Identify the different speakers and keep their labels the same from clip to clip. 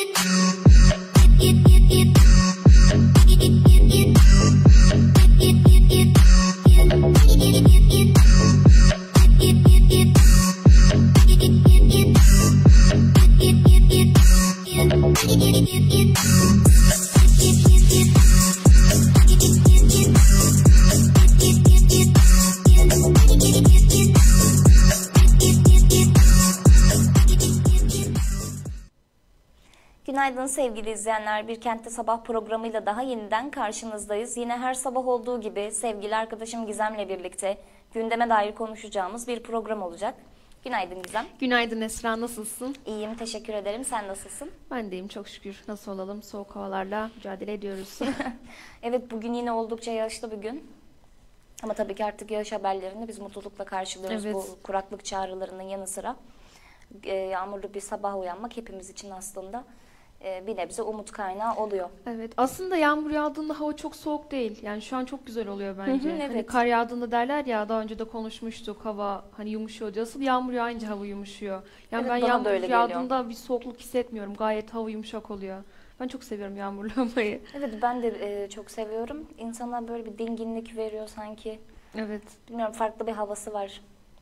Speaker 1: Günaydın sevgili izleyenler. Bir Kentte Sabah programıyla daha yeniden karşınızdayız. Yine her sabah olduğu gibi sevgili arkadaşım Gizem'le birlikte gündeme dair konuşacağımız bir program olacak. Günaydın Gizem.
Speaker 2: Günaydın Esra, nasılsın?
Speaker 1: İyiyim, teşekkür ederim. Sen nasılsın?
Speaker 2: Ben deyim çok şükür. Nasıl olalım? Soğuk havalarla mücadele ediyoruz.
Speaker 1: Evet, bugün yine oldukça yağışlı bir gün. Ama tabii ki artık yağış haberlerini biz mutlulukla karşılıyoruz.
Speaker 2: Evet.
Speaker 1: Bu kuraklık çağrılarının yanı sıra yağmurlu bir sabah uyanmak hepimiz için aslında bir nebze umut kaynağı oluyor.
Speaker 2: Evet, aslında yağmur yağdığında hava çok soğuk değil. Yani şu an çok güzel oluyor bence.
Speaker 1: Evet.
Speaker 2: Hani kar yağdığında derler ya, daha önce de konuşmuştuk, hava hani yumuşuyor diye. Asıl yağmur yağınca hava yumuşuyor. Yani
Speaker 1: Evet,
Speaker 2: ben
Speaker 1: bana da
Speaker 2: yağmur
Speaker 1: öyle
Speaker 2: yağdığında bir soğukluk hissetmiyorum. Gayet hava yumuşak oluyor. Ben çok seviyorum yağmurlu havayı.
Speaker 1: Evet, ben de çok seviyorum. İnsana böyle bir dinginlik veriyor sanki.
Speaker 2: Evet.
Speaker 1: Bilmiyorum, farklı bir havası var.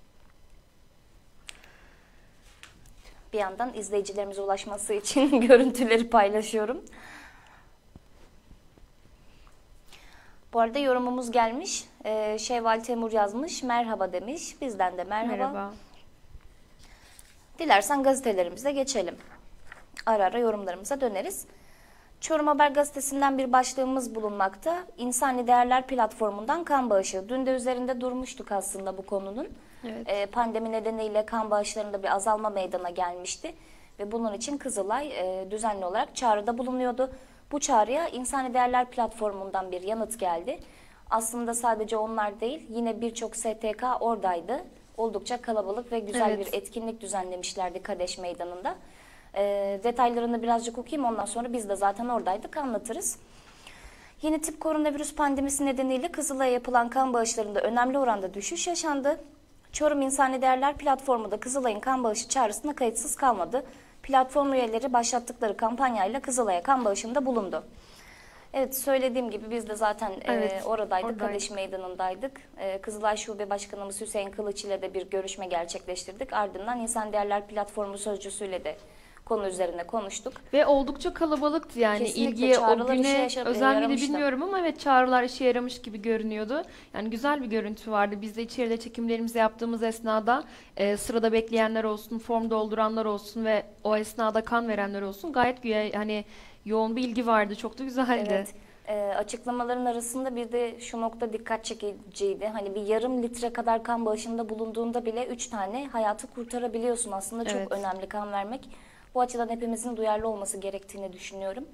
Speaker 1: Bir yandan izleyicilerimize ulaşması için görüntüleri paylaşıyorum. Bu arada yorumumuz gelmiş. Şevval Temur yazmış. Merhaba demiş. Bizden de merhaba.
Speaker 2: Merhaba.
Speaker 1: Dilersen gazetelerimize geçelim. Ara ara yorumlarımıza döneriz. Çorum Haber Gazetesi'nden bir başlığımız bulunmakta. İnsani Değerler Platformu'ndan kan bağışı. Dün de üzerinde durmuştuk aslında bu konunun.
Speaker 2: Evet.
Speaker 1: Pandemi nedeniyle kan bağışlarında bir azalma meydana gelmişti. Ve bunun için Kızılay düzenli olarak çağrıda bulunuyordu. Bu çağrıya İnsani Değerler Platformu'ndan bir yanıt geldi. Aslında sadece onlar değil, yine birçok STK oradaydı. Oldukça kalabalık ve güzel
Speaker 2: Evet.
Speaker 1: bir etkinlik düzenlemişlerdi Kadeş Meydanı'nda. Detaylarını birazcık okuyayım, ondan sonra biz de zaten oradaydık, anlatırız. Yeni tip koronavirüs pandemisi nedeniyle Kızılay'a yapılan kan bağışlarında önemli oranda düşüş yaşandı. Çorum İnsani Değerler Platformu da Kızılay'ın kan bağışı çağrısına kayıtsız kalmadı. Platform üyeleri başlattıkları kampanyayla Kızılay'a kan bağışında bulundu. Evet, söylediğim gibi biz de zaten oradaydık, Kadeş Meydanı'ndaydık. Kızılay Şube Başkanımız Hüseyin Kılıç ile de bir görüşme gerçekleştirdik. Ardından İnsani Değerler Platformu sözcüsüyle de konu üzerine konuştuk.
Speaker 2: Ve oldukça kalabalıktı yani.
Speaker 1: Kesinlikle,
Speaker 2: ilgiye o
Speaker 1: çağrılar
Speaker 2: güne
Speaker 1: işe
Speaker 2: özel miydi
Speaker 1: yaramıştı.
Speaker 2: bilmiyorum ama evet, çağrılar işe yaramış gibi görünüyordu. Yani güzel bir görüntü vardı. Biz de içeride çekimlerimizi yaptığımız esnada sırada bekleyenler olsun, form dolduranlar olsun ve o esnada kan verenler olsun, gayet hani yoğun bir ilgi vardı. Çok da güzeldi.
Speaker 1: Evet. Açıklamaların arasında bir de şu nokta dikkat çekiciydi. Hani bir yarım litre kadar kan bağışında bulunduğunda bile 3 tane hayatı kurtarabiliyorsun. Aslında çok
Speaker 2: Evet.
Speaker 1: önemli kan vermek. Bu açıdan hepimizin duyarlı olması gerektiğini düşünüyorum.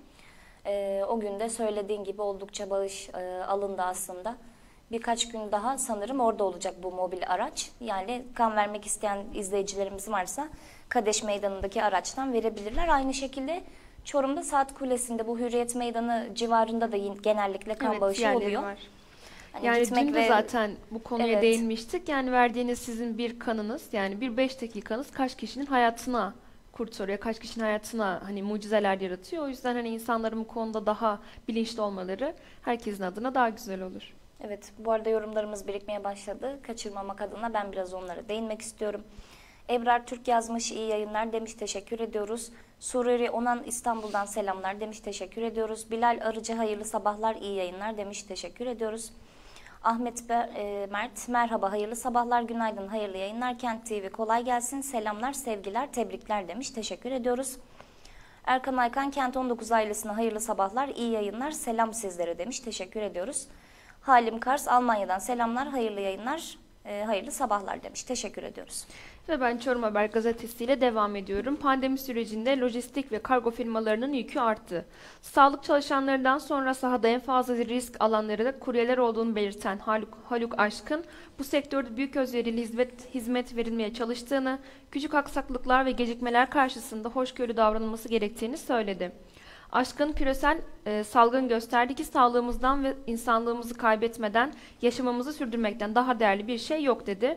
Speaker 1: O gün de söylediğin gibi oldukça bağış alındı aslında. Birkaç gün daha sanırım orada olacak bu mobil araç. Yani kan vermek isteyen izleyicilerimiz varsa Kadeş Meydanı'ndaki araçtan verebilirler. Aynı şekilde Çorum'da Saat Kulesi'nde, bu Hürriyet Meydanı civarında da genellikle kan
Speaker 2: Evet,
Speaker 1: bağışı
Speaker 2: yerleri
Speaker 1: oluyor.
Speaker 2: var.
Speaker 1: Hani
Speaker 2: Yani
Speaker 1: gitmek
Speaker 2: dün de zaten bu konuya
Speaker 1: Evet.
Speaker 2: değinmiştik. Yani verdiğiniz sizin bir kanınız, yani bir 5 dakikanız kaç kişinin hayatına kurtarıyor, kaç kişinin hayatına hani mucizeler yaratıyor. O yüzden hani insanların bu konuda daha bilinçli olmaları herkesin adına daha güzel olur.
Speaker 1: Evet, bu arada yorumlarımız birikmeye başladı. Kaçırmamak adına ben biraz onlara değinmek istiyorum. Ebrar Türk yazmış, iyi yayınlar demiş, teşekkür ediyoruz. Sururi Onan İstanbul'dan selamlar demiş, teşekkür ediyoruz. Bilal Arıcı hayırlı sabahlar, iyi yayınlar demiş, teşekkür ediyoruz. Ahmet Mert merhaba, hayırlı sabahlar, günaydın, hayırlı yayınlar. Kent TV kolay gelsin, selamlar, sevgiler, tebrikler demiş, teşekkür ediyoruz. Erkan Aykan Kent 19 ailesine hayırlı sabahlar, iyi yayınlar, selam sizlere demiş, teşekkür ediyoruz. Halim Kars Almanya'dan selamlar, hayırlı yayınlar, hayırlı sabahlar demiş, teşekkür ediyoruz.
Speaker 2: Ve ben Çorum Haber gazetesiyle devam ediyorum. Pandemi sürecinde lojistik ve kargo firmalarının yükü arttı. Sağlık çalışanlarından sonra sahada en fazla risk alanları da kuryeler olduğunu belirten Haluk Aşkın, bu sektörde büyük özverili hizmet verilmeye çalıştığını, küçük aksaklıklar ve gecikmeler karşısında hoşgörülü davranılması gerektiğini söyledi. Aşkın küresel salgın gösterdi ki sağlığımızdan ve insanlığımızı kaybetmeden yaşamamızı sürdürmekten daha değerli bir şey yok dedi.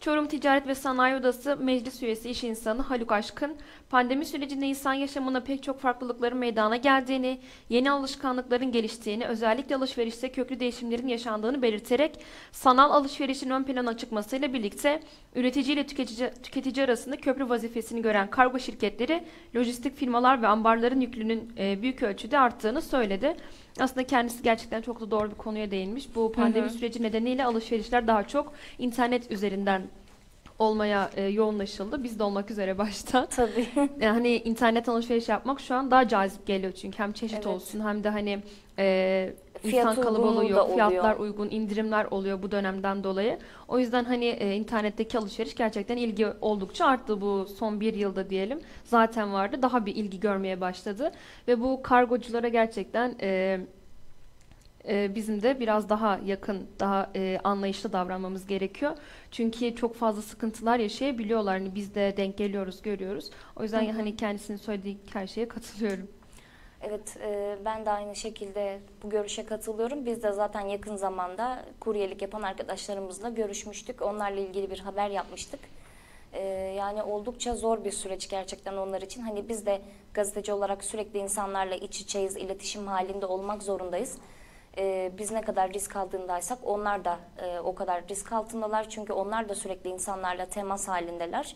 Speaker 2: Çorum Ticaret ve Sanayi Odası Meclis Üyesi İş İnsanı Haluk Aşkın, pandemi sürecinde insan yaşamına pek çok farklılıkların meydana geldiğini, yeni alışkanlıkların geliştiğini, özellikle alışverişte köklü değişimlerin yaşandığını belirterek, sanal alışverişin ön plana çıkmasıyla birlikte üretici ile tüketici arasında köprü vazifesini gören kargo şirketleri, lojistik firmalar ve ambarların yükünün büyük ölçüde arttığını söyledi. Aslında kendisi gerçekten çok da doğru bir konuya değinmiş. Bu pandemi süreci nedeniyle alışverişler daha çok internet üzerinden olmaya yoğunlaşıldı. Biz de olmak üzere başta.
Speaker 1: Tabii.
Speaker 2: Yani internet alışveriş yapmak şu an daha cazip geliyor çünkü hem çeşit
Speaker 1: Evet.
Speaker 2: olsun hem de hani
Speaker 1: Fiyat
Speaker 2: insan kalabalığı
Speaker 1: uygunluğu da
Speaker 2: yok,
Speaker 1: oluyor.
Speaker 2: fiyatlar uygun, indirimler oluyor bu dönemden dolayı. O yüzden hani internetteki alışveriş gerçekten ilgi oldukça arttı bu son bir yılda diyelim. Zaten vardı, daha bir ilgi görmeye başladı ve bu kargoculara gerçekten bizim de biraz daha yakın, daha anlayışlı davranmamız gerekiyor. Çünkü çok fazla sıkıntılar yaşayabiliyorlar. Hani biz de denk geliyoruz, görüyoruz. O yüzden hani kendisinin söylediği her şeye katılıyorum.
Speaker 1: Evet, ben de aynı şekilde bu görüşe katılıyorum. Biz de zaten yakın zamanda kuryelik yapan arkadaşlarımızla görüşmüştük. Onlarla ilgili bir haber yapmıştık. Yani oldukça zor bir süreç gerçekten onlar için. Hani biz de gazeteci olarak sürekli insanlarla iç içeyiz, iletişim halinde olmak zorundayız. Biz ne kadar risk altındaysak onlar da o kadar risk altındalar. Çünkü onlar da sürekli insanlarla temas halindeler.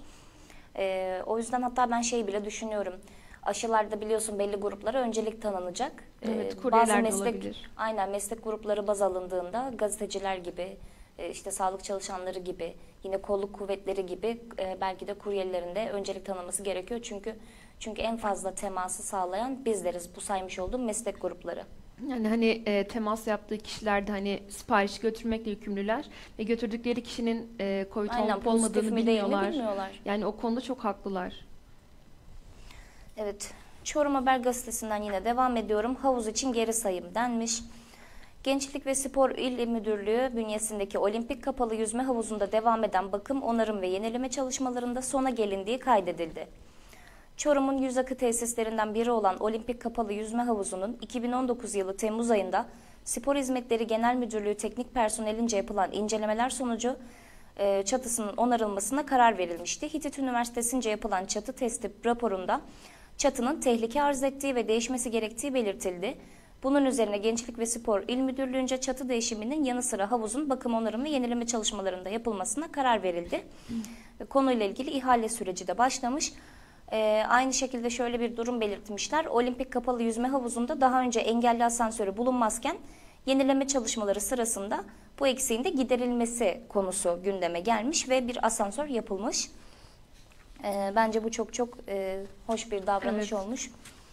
Speaker 1: O yüzden hatta ben şey bile düşünüyorum. Aşılarda biliyorsun belli gruplara öncelik tanınacak.
Speaker 2: Evet,
Speaker 1: Bazı
Speaker 2: kuryeler de
Speaker 1: meslek,
Speaker 2: olabilir.
Speaker 1: aynen meslek grupları baz alındığında gazeteciler gibi, işte sağlık çalışanları gibi, yine kolluk kuvvetleri gibi belki de kuryelerin de öncelik tanınması gerekiyor. Çünkü en fazla teması sağlayan bizleriz. Bu saymış olduğum meslek grupları.
Speaker 2: Yani hani temas yaptığı kişiler de hani sipariş götürmekle yükümlüler ve götürdükleri kişinin COVID
Speaker 1: Aynen,
Speaker 2: olup
Speaker 1: pozitif
Speaker 2: olmadığını
Speaker 1: mi değil mi
Speaker 2: bilmiyorlar.
Speaker 1: bilmiyorlar.
Speaker 2: Yani o konuda çok haklılar.
Speaker 1: Evet, Çorum Haber Gazetesi'nden yine devam ediyorum. Havuz için geri sayım denmiş. Gençlik ve Spor İl Müdürlüğü bünyesindeki olimpik kapalı yüzme havuzunda devam eden bakım, onarım ve yenileme çalışmalarında sona gelindiği kaydedildi. Çorum'un yüz akı tesislerinden biri olan olimpik kapalı yüzme havuzunun 2019 yılı Temmuz ayında Spor Hizmetleri Genel Müdürlüğü teknik personelince yapılan incelemeler sonucu çatısının onarılmasına karar verilmişti. Hitit Üniversitesi'nce yapılan çatı testi raporunda çatının tehlike arz ettiği ve değişmesi gerektiği belirtildi. Bunun üzerine Gençlik ve Spor İl Müdürlüğü'nce çatı değişiminin yanı sıra havuzun bakım, onarım ve yenileme çalışmalarında yapılmasına karar verildi. Konuyla ilgili ihale süreci de başlamış. Aynı şekilde şöyle bir durum belirtmişler. Olimpik kapalı yüzme havuzunda daha önce engelli asansörü bulunmazken yenileme çalışmaları sırasında bu eksiğin de giderilmesi konusu gündeme gelmiş ve bir asansör yapılmış. Bence bu çok hoş bir davranış
Speaker 2: Evet.
Speaker 1: olmuş.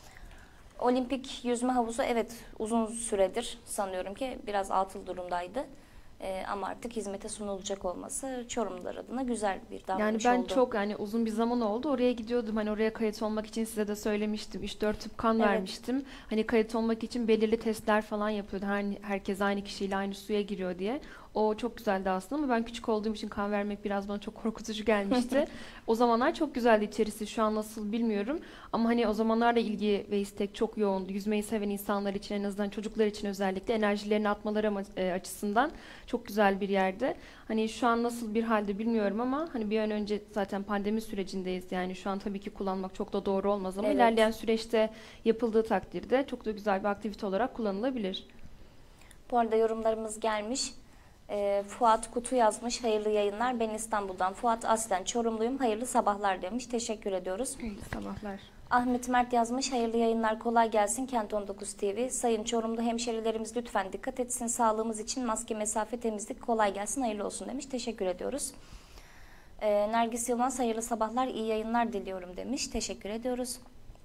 Speaker 1: Olimpik yüzme havuzu evet uzun süredir sanıyorum ki biraz atıl durumdaydı. Ama artık hizmete sunulacak olması Çorumlular adına güzel bir
Speaker 2: Yani
Speaker 1: davranış
Speaker 2: ben
Speaker 1: oldu.
Speaker 2: çok yani uzun bir zaman oldu. Oraya gidiyordum. Hani oraya kayıt olmak için size de söylemiştim. 3-4 tüp kan
Speaker 1: Evet.
Speaker 2: vermiştim. Hani kayıt olmak için belirli testler falan yapıyordu. Herkes aynı kişiyle aynı suya giriyor diye. O çok güzeldi aslında ama ben küçük olduğum için kan vermek biraz bana çok korkutucu gelmişti. O zamanlar çok güzeldi içerisi. Şu an nasıl bilmiyorum. Ama hani o zamanlar da ilgi ve istek çok yoğundu. Yüzmeyi seven insanlar için, en azından çocuklar için özellikle enerjilerini atmaları açısından çok güzel bir yerde. Hani şu an nasıl bir halde bilmiyorum ama hani bir an önce zaten pandemi sürecindeyiz. Yani şu an tabii ki kullanmak çok da doğru olmaz ama
Speaker 1: Evet.
Speaker 2: ilerleyen süreçte yapıldığı takdirde çok da güzel bir aktivite olarak kullanılabilir.
Speaker 1: Bu arada yorumlarımız gelmiş. Fuat Kutu yazmış. Hayırlı yayınlar. Ben İstanbul'dan. Fuat aslen Çorumluyum. Hayırlı sabahlar demiş. Teşekkür ediyoruz.
Speaker 2: İyi sabahlar.
Speaker 1: Ahmet Mert yazmış. Hayırlı yayınlar. Kolay gelsin. Kent 19 TV. Sayın Çorumlu hemşerilerimiz lütfen dikkat etsin. Sağlığımız için maske, mesafe, temizlik kolay gelsin. Hayırlı olsun demiş. Teşekkür ediyoruz. Nergis Yılmaz hayırlı sabahlar. İyi yayınlar diliyorum demiş. Teşekkür ediyoruz.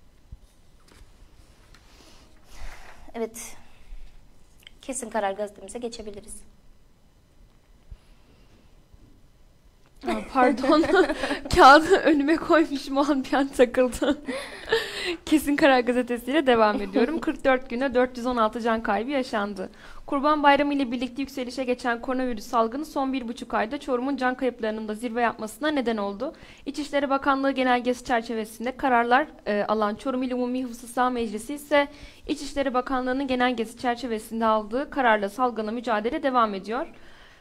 Speaker 1: Evet. Kesin Karar gazetemize geçebiliriz.
Speaker 2: Aa, pardon. Kağıdı önüme koymuşum, o an bir an takıldı. Kesin Karar Gazetesi ile devam ediyorum. 44 güne 416 can kaybı yaşandı. Kurban Bayramı ile birlikte yükselişe geçen koronavirüs salgını son 1,5 ayda Çorum'un can kayıplarının da zirve yapmasına neden oldu. İçişleri Bakanlığı genelgesi çerçevesinde kararlar alan Çorum İl Umumi Hıfzı Sağ Meclisi ise İçişleri Bakanlığı'nın genelgesi çerçevesinde aldığı kararla salgına mücadele devam ediyor.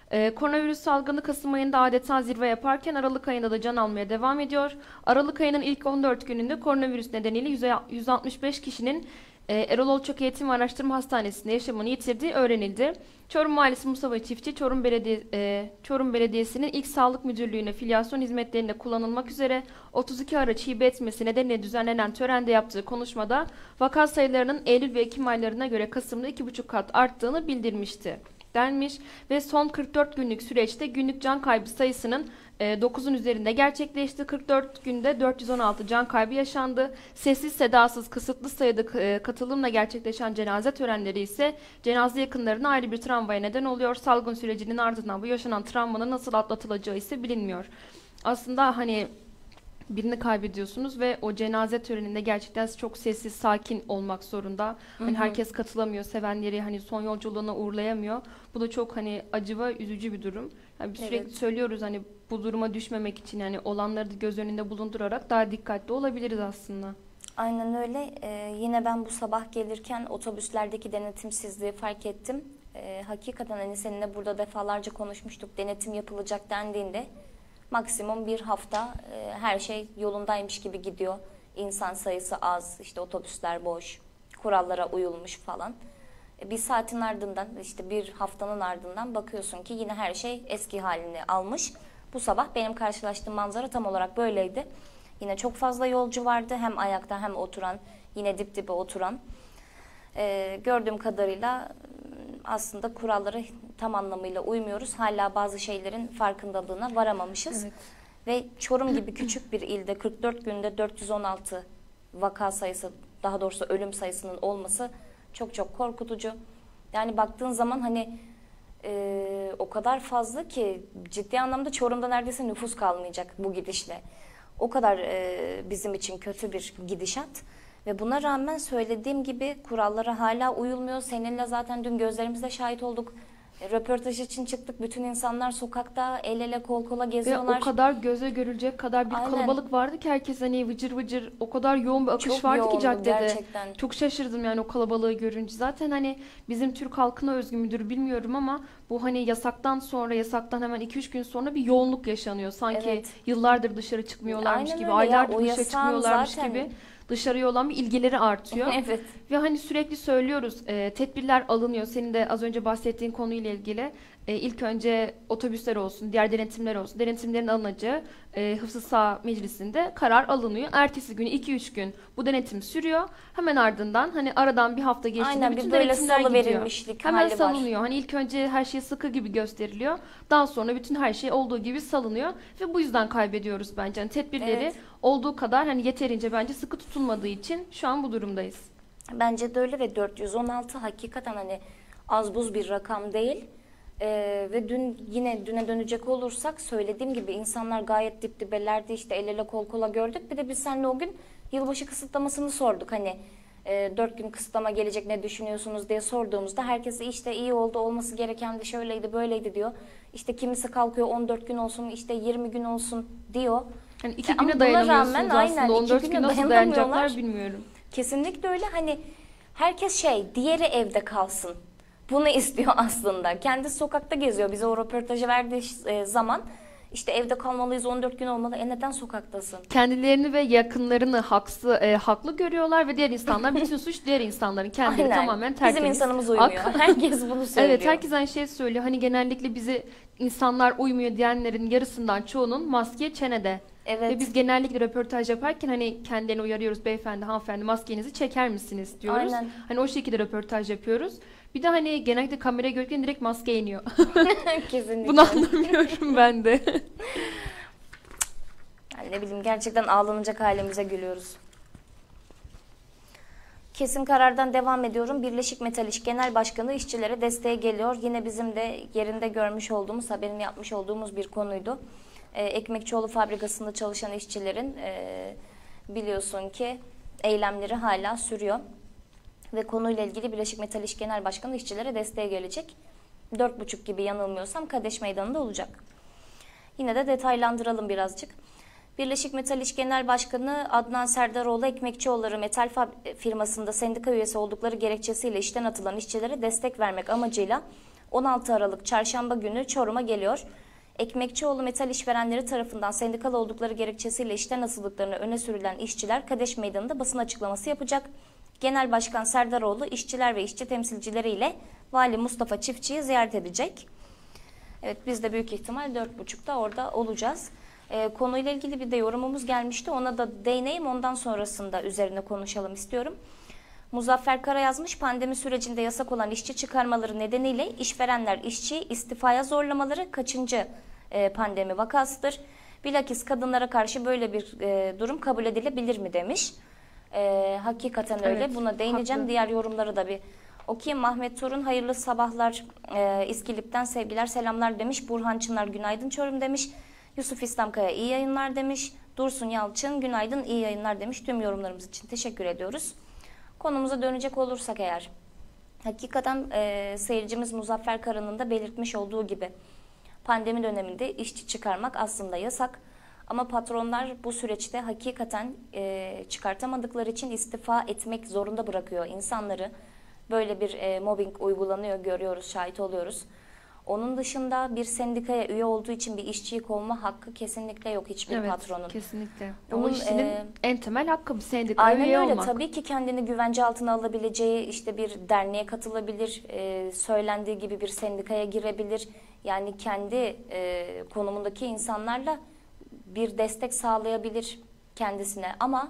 Speaker 2: Koronavirüs salgını Kasım ayında adeta zirve yaparken Aralık ayında da can almaya devam ediyor. Aralık ayının ilk 14 gününde koronavirüs nedeniyle 165 kişinin Erol Olçak Eğitim ve Araştırma Hastanesi'nde yaşamını yitirdiği öğrenildi. Çorum Valisi Mustafa Çiftçi, Çorum Belediyesi'nin ilk sağlık müdürlüğüne filyasyon hizmetlerinde kullanılmak üzere 32 araç hibe etmesi nedeniyle düzenlenen törende yaptığı konuşmada vaka sayılarının Eylül ve Ekim aylarına göre Kasım'da 2,5 kat arttığını bildirmişti denmiş ve son 44 günlük süreçte günlük can kaybı sayısının 9'un üzerinde gerçekleşti. 44 günde 416 can kaybı yaşandı. Sessiz sedasız kısıtlı sayıda katılımla gerçekleşen cenaze törenleri ise cenaze yakınlarına ayrı bir travmaya neden oluyor. Salgın sürecinin ardından bu yaşanan travmanın nasıl atlatılacağı ise bilinmiyor. Aslında hani birini kaybediyorsunuz ve o cenaze töreninde gerçekten çok sessiz, sakin olmak zorunda. Hani herkes katılamıyor, sevenleri hani son yolculuğuna uğurlayamıyor. Bu da çok hani acı ve üzücü bir durum. Yani biz sürekli söylüyoruz hani bu duruma düşmemek için yani olanları da göz önünde bulundurarak daha dikkatli olabiliriz aslında.
Speaker 1: Aynen öyle. Yine ben bu sabah gelirken otobüslerdeki denetimsizliği fark ettim. Hakikaten hani seninle burada defalarca konuşmuştuk. Denetim yapılacak dendiğinde maksimum bir hafta her şey yolundaymış gibi gidiyor. İnsan sayısı az, işte otobüsler boş, kurallara uyulmuş falan. Bir saatin ardından, işte bir haftanın ardından bakıyorsun ki yine her şey eski halini almış. Bu sabah benim karşılaştığım manzara tam olarak böyleydi. Yine çok fazla yolcu vardı, hem ayakta hem oturan, yine dip dibe oturan. Gördüğüm kadarıyla aslında kurallara tam anlamıyla uymuyoruz. Hala bazı şeylerin farkındalığına varamamışız.
Speaker 2: Evet.
Speaker 1: Ve Çorum gibi küçük bir ilde 44 günde 416 vaka sayısı, daha doğrusu ölüm sayısının olması çok çok korkutucu. Yani baktığın zaman hani o kadar fazla ki ciddi anlamda Çorum'da neredeyse nüfus kalmayacak bu gidişle. O kadar bizim için kötü bir gidişat. Ve buna rağmen söylediğim gibi kurallara hala uyulmuyor. Seninle zaten dün gözlerimizle şahit olduk. Röportaj için çıktık. Bütün insanlar sokakta el ele kol kola geziyorlar.
Speaker 2: Ve o kadar göze görülecek kadar bir
Speaker 1: Aynen.
Speaker 2: kalabalık vardı ki herkes hani vıcır vıcır o kadar yoğun bir akış
Speaker 1: Çok
Speaker 2: vardı ki
Speaker 1: yoğundu
Speaker 2: caddede.
Speaker 1: gerçekten.
Speaker 2: Çok şaşırdım yani o kalabalığı görünce. Zaten hani bizim Türk halkına özgü müdür bilmiyorum ama bu hani yasaktan hemen 2-3 gün sonra bir yoğunluk yaşanıyor. Sanki
Speaker 1: Evet.
Speaker 2: yıllardır dışarı çıkmıyorlarmış
Speaker 1: Aynen
Speaker 2: gibi,
Speaker 1: öyle ya.
Speaker 2: aylardır
Speaker 1: O
Speaker 2: dışarı
Speaker 1: yasağın
Speaker 2: çıkmıyorlarmış
Speaker 1: zaten-
Speaker 2: gibi dışarıya olan bir ilgileri artıyor.
Speaker 1: Evet.
Speaker 2: Ve hani sürekli söylüyoruz, tedbirler alınıyor. Senin de az önce bahsettiğin konuyla ilgili ilk önce otobüsler olsun, diğer denetimler olsun. Denetimlerin alınacağı Hıfzı Sağ Meclisi'nde karar alınıyor. Ertesi günü 2-3 gün bu denetim sürüyor. Hemen ardından hani aradan bir hafta geçtiğinde
Speaker 1: Aynen,
Speaker 2: bütün
Speaker 1: bir böyle
Speaker 2: denetimler gidiyor.
Speaker 1: salıverilmişlik
Speaker 2: Hemen
Speaker 1: hali var.
Speaker 2: salınıyor. Hani ilk önce her şey sıkı gibi gösteriliyor. Daha sonra bütün her şey olduğu gibi salınıyor. Ve bu yüzden kaybediyoruz bence. Yani tedbirleri
Speaker 1: Evet.
Speaker 2: olduğu kadar hani yeterince bence sıkı tutulmadığı için şu an bu durumdayız.
Speaker 1: Bence de öyle ve 416 hakikaten hani az buz bir rakam değil. Ve düne dönecek olursak söylediğim gibi insanlar gayet dip dibelerdi, işte el ele kol kola gördük. Bir de biz seninle o gün yılbaşı kısıtlamasını sorduk. Hani 4 gün kısıtlama gelecek, ne düşünüyorsunuz diye sorduğumuzda herkes işte iyi oldu, olması gereken de şöyleydi böyleydi diyor. İşte kimisi kalkıyor 14 gün olsun, işte 20 gün olsun diyor.
Speaker 2: Yani 2
Speaker 1: Ama
Speaker 2: güne
Speaker 1: buna
Speaker 2: dayanamıyorsunuz
Speaker 1: rağmen
Speaker 2: aslında.
Speaker 1: aynen,
Speaker 2: 14
Speaker 1: 2
Speaker 2: gün
Speaker 1: güne
Speaker 2: nasıl
Speaker 1: dayanamıyorlar.
Speaker 2: dayanacaklar bilmiyorum.
Speaker 1: Kesinlikle öyle, hani herkes diğeri evde kalsın. Bunu istiyor aslında. Kendisi sokakta geziyor. Bize o röportajı verdiği zaman işte evde kalmalıyız, 14 gün olmalı. Neden sokaktasın?
Speaker 2: Kendilerini ve yakınlarını haklı görüyorlar ve diğer insanlar bütün suç diğer insanların. Kendileri
Speaker 1: Aynen.
Speaker 2: tamamen tertemiz.
Speaker 1: Bizim insanımız uymuyor. Herkes bunu söylüyor.
Speaker 2: Evet, herkes aynı şeyi söylüyor. Hani genellikle bizi insanlar uymuyor diyenlerin yarısından çoğunun maske çenede.
Speaker 1: Evet.
Speaker 2: Ve biz genellikle röportaj yaparken hani kendilerini uyarıyoruz, beyefendi, hanımefendi maskenizi çeker misiniz diyoruz.
Speaker 1: Aynen.
Speaker 2: Hani o şekilde röportaj yapıyoruz. Bir de hani genellikle kameraya görürken direkt maske iniyor.
Speaker 1: Kesinlikle.
Speaker 2: Bunu anlamıyorum ben de.
Speaker 1: Yani ne bileyim, gerçekten ağlanacak halimize gülüyoruz. Kesin karardan devam ediyorum. Birleşik Metal İş Genel Başkanı işçilere desteğe geliyor. Yine bizim de yerinde görmüş olduğumuz, haberini yapmış olduğumuz bir konuydu. Ekmekçioğlu fabrikasında çalışan işçilerin biliyorsun ki eylemleri hala sürüyor. Ve konuyla ilgili Birleşik Metal İş Genel Başkanı işçilere desteğe gelecek. 4.30 gibi yanılmıyorsam Kadeş Meydanı'nda olacak. Yine de detaylandıralım birazcık. Birleşik Metal İş Genel Başkanı Adnan Serdaroğlu, Ekmekçioğulları Metal firmasında sendika üyesi oldukları gerekçesiyle işten atılan işçilere destek vermek amacıyla 16 Aralık Çarşamba günü Çorum'a geliyor. Ekmekçioğlu Metal işverenleri tarafından sendikal oldukları gerekçesiyle işten asıldıklarını öne sürülen işçiler Kadeş Meydanı'nda basın açıklaması yapacak. Genel Başkan Serdaroğlu işçiler ve işçi temsilcileriyle Vali Mustafa Çiftçi'yi ziyaret edecek. Evet, biz de büyük ihtimal 4.30'da orada olacağız. Konuyla ilgili bir de yorumumuz gelmişti. Ona da değineyim, ondan sonrasında üzerine konuşalım istiyorum. Muzaffer Kara yazmış, pandemi sürecinde yasak olan işçi çıkarmaları nedeniyle işverenler işçiyi istifaya zorlamaları kaçıncı pandemi vakasıdır? Bilakis kadınlara karşı böyle bir durum kabul edilebilir mi demiş. Hakikaten öyle.
Speaker 2: Evet,
Speaker 1: buna değineceğim.
Speaker 2: haklı.
Speaker 1: Diğer yorumları da bir okuyayım. Mahmet Torun hayırlı sabahlar, İskilip'ten sevgiler selamlar demiş. Burhan Çınar günaydın Çorum demiş. Yusuf İslamkaya iyi yayınlar demiş. Dursun Yalçın günaydın iyi yayınlar demiş. Tüm yorumlarımız için teşekkür ediyoruz. Konumuza dönecek olursak eğer, hakikaten seyircimiz Muzaffer Kara'nın da belirtmiş olduğu gibi pandemi döneminde işçi çıkarmak aslında yasak. Ama patronlar bu süreçte hakikaten çıkartamadıkları için istifa etmek zorunda bırakıyor insanları. Böyle bir mobbing uygulanıyor, görüyoruz, şahit oluyoruz. Onun dışında bir sendikaya üye olduğu için bir işçiyi kovma hakkı kesinlikle yok hiçbir
Speaker 2: Evet,
Speaker 1: patronun.
Speaker 2: kesinlikle.
Speaker 1: Bunun,
Speaker 2: O işçinin en temel hakkı bir sendikaya
Speaker 1: Aynen
Speaker 2: üye
Speaker 1: öyle.
Speaker 2: olmak.
Speaker 1: Tabii ki kendini güvence altına alabileceği işte bir derneğe katılabilir, söylendiği gibi bir sendikaya girebilir. Yani kendi konumundaki insanlarla bir destek sağlayabilir kendisine. Ama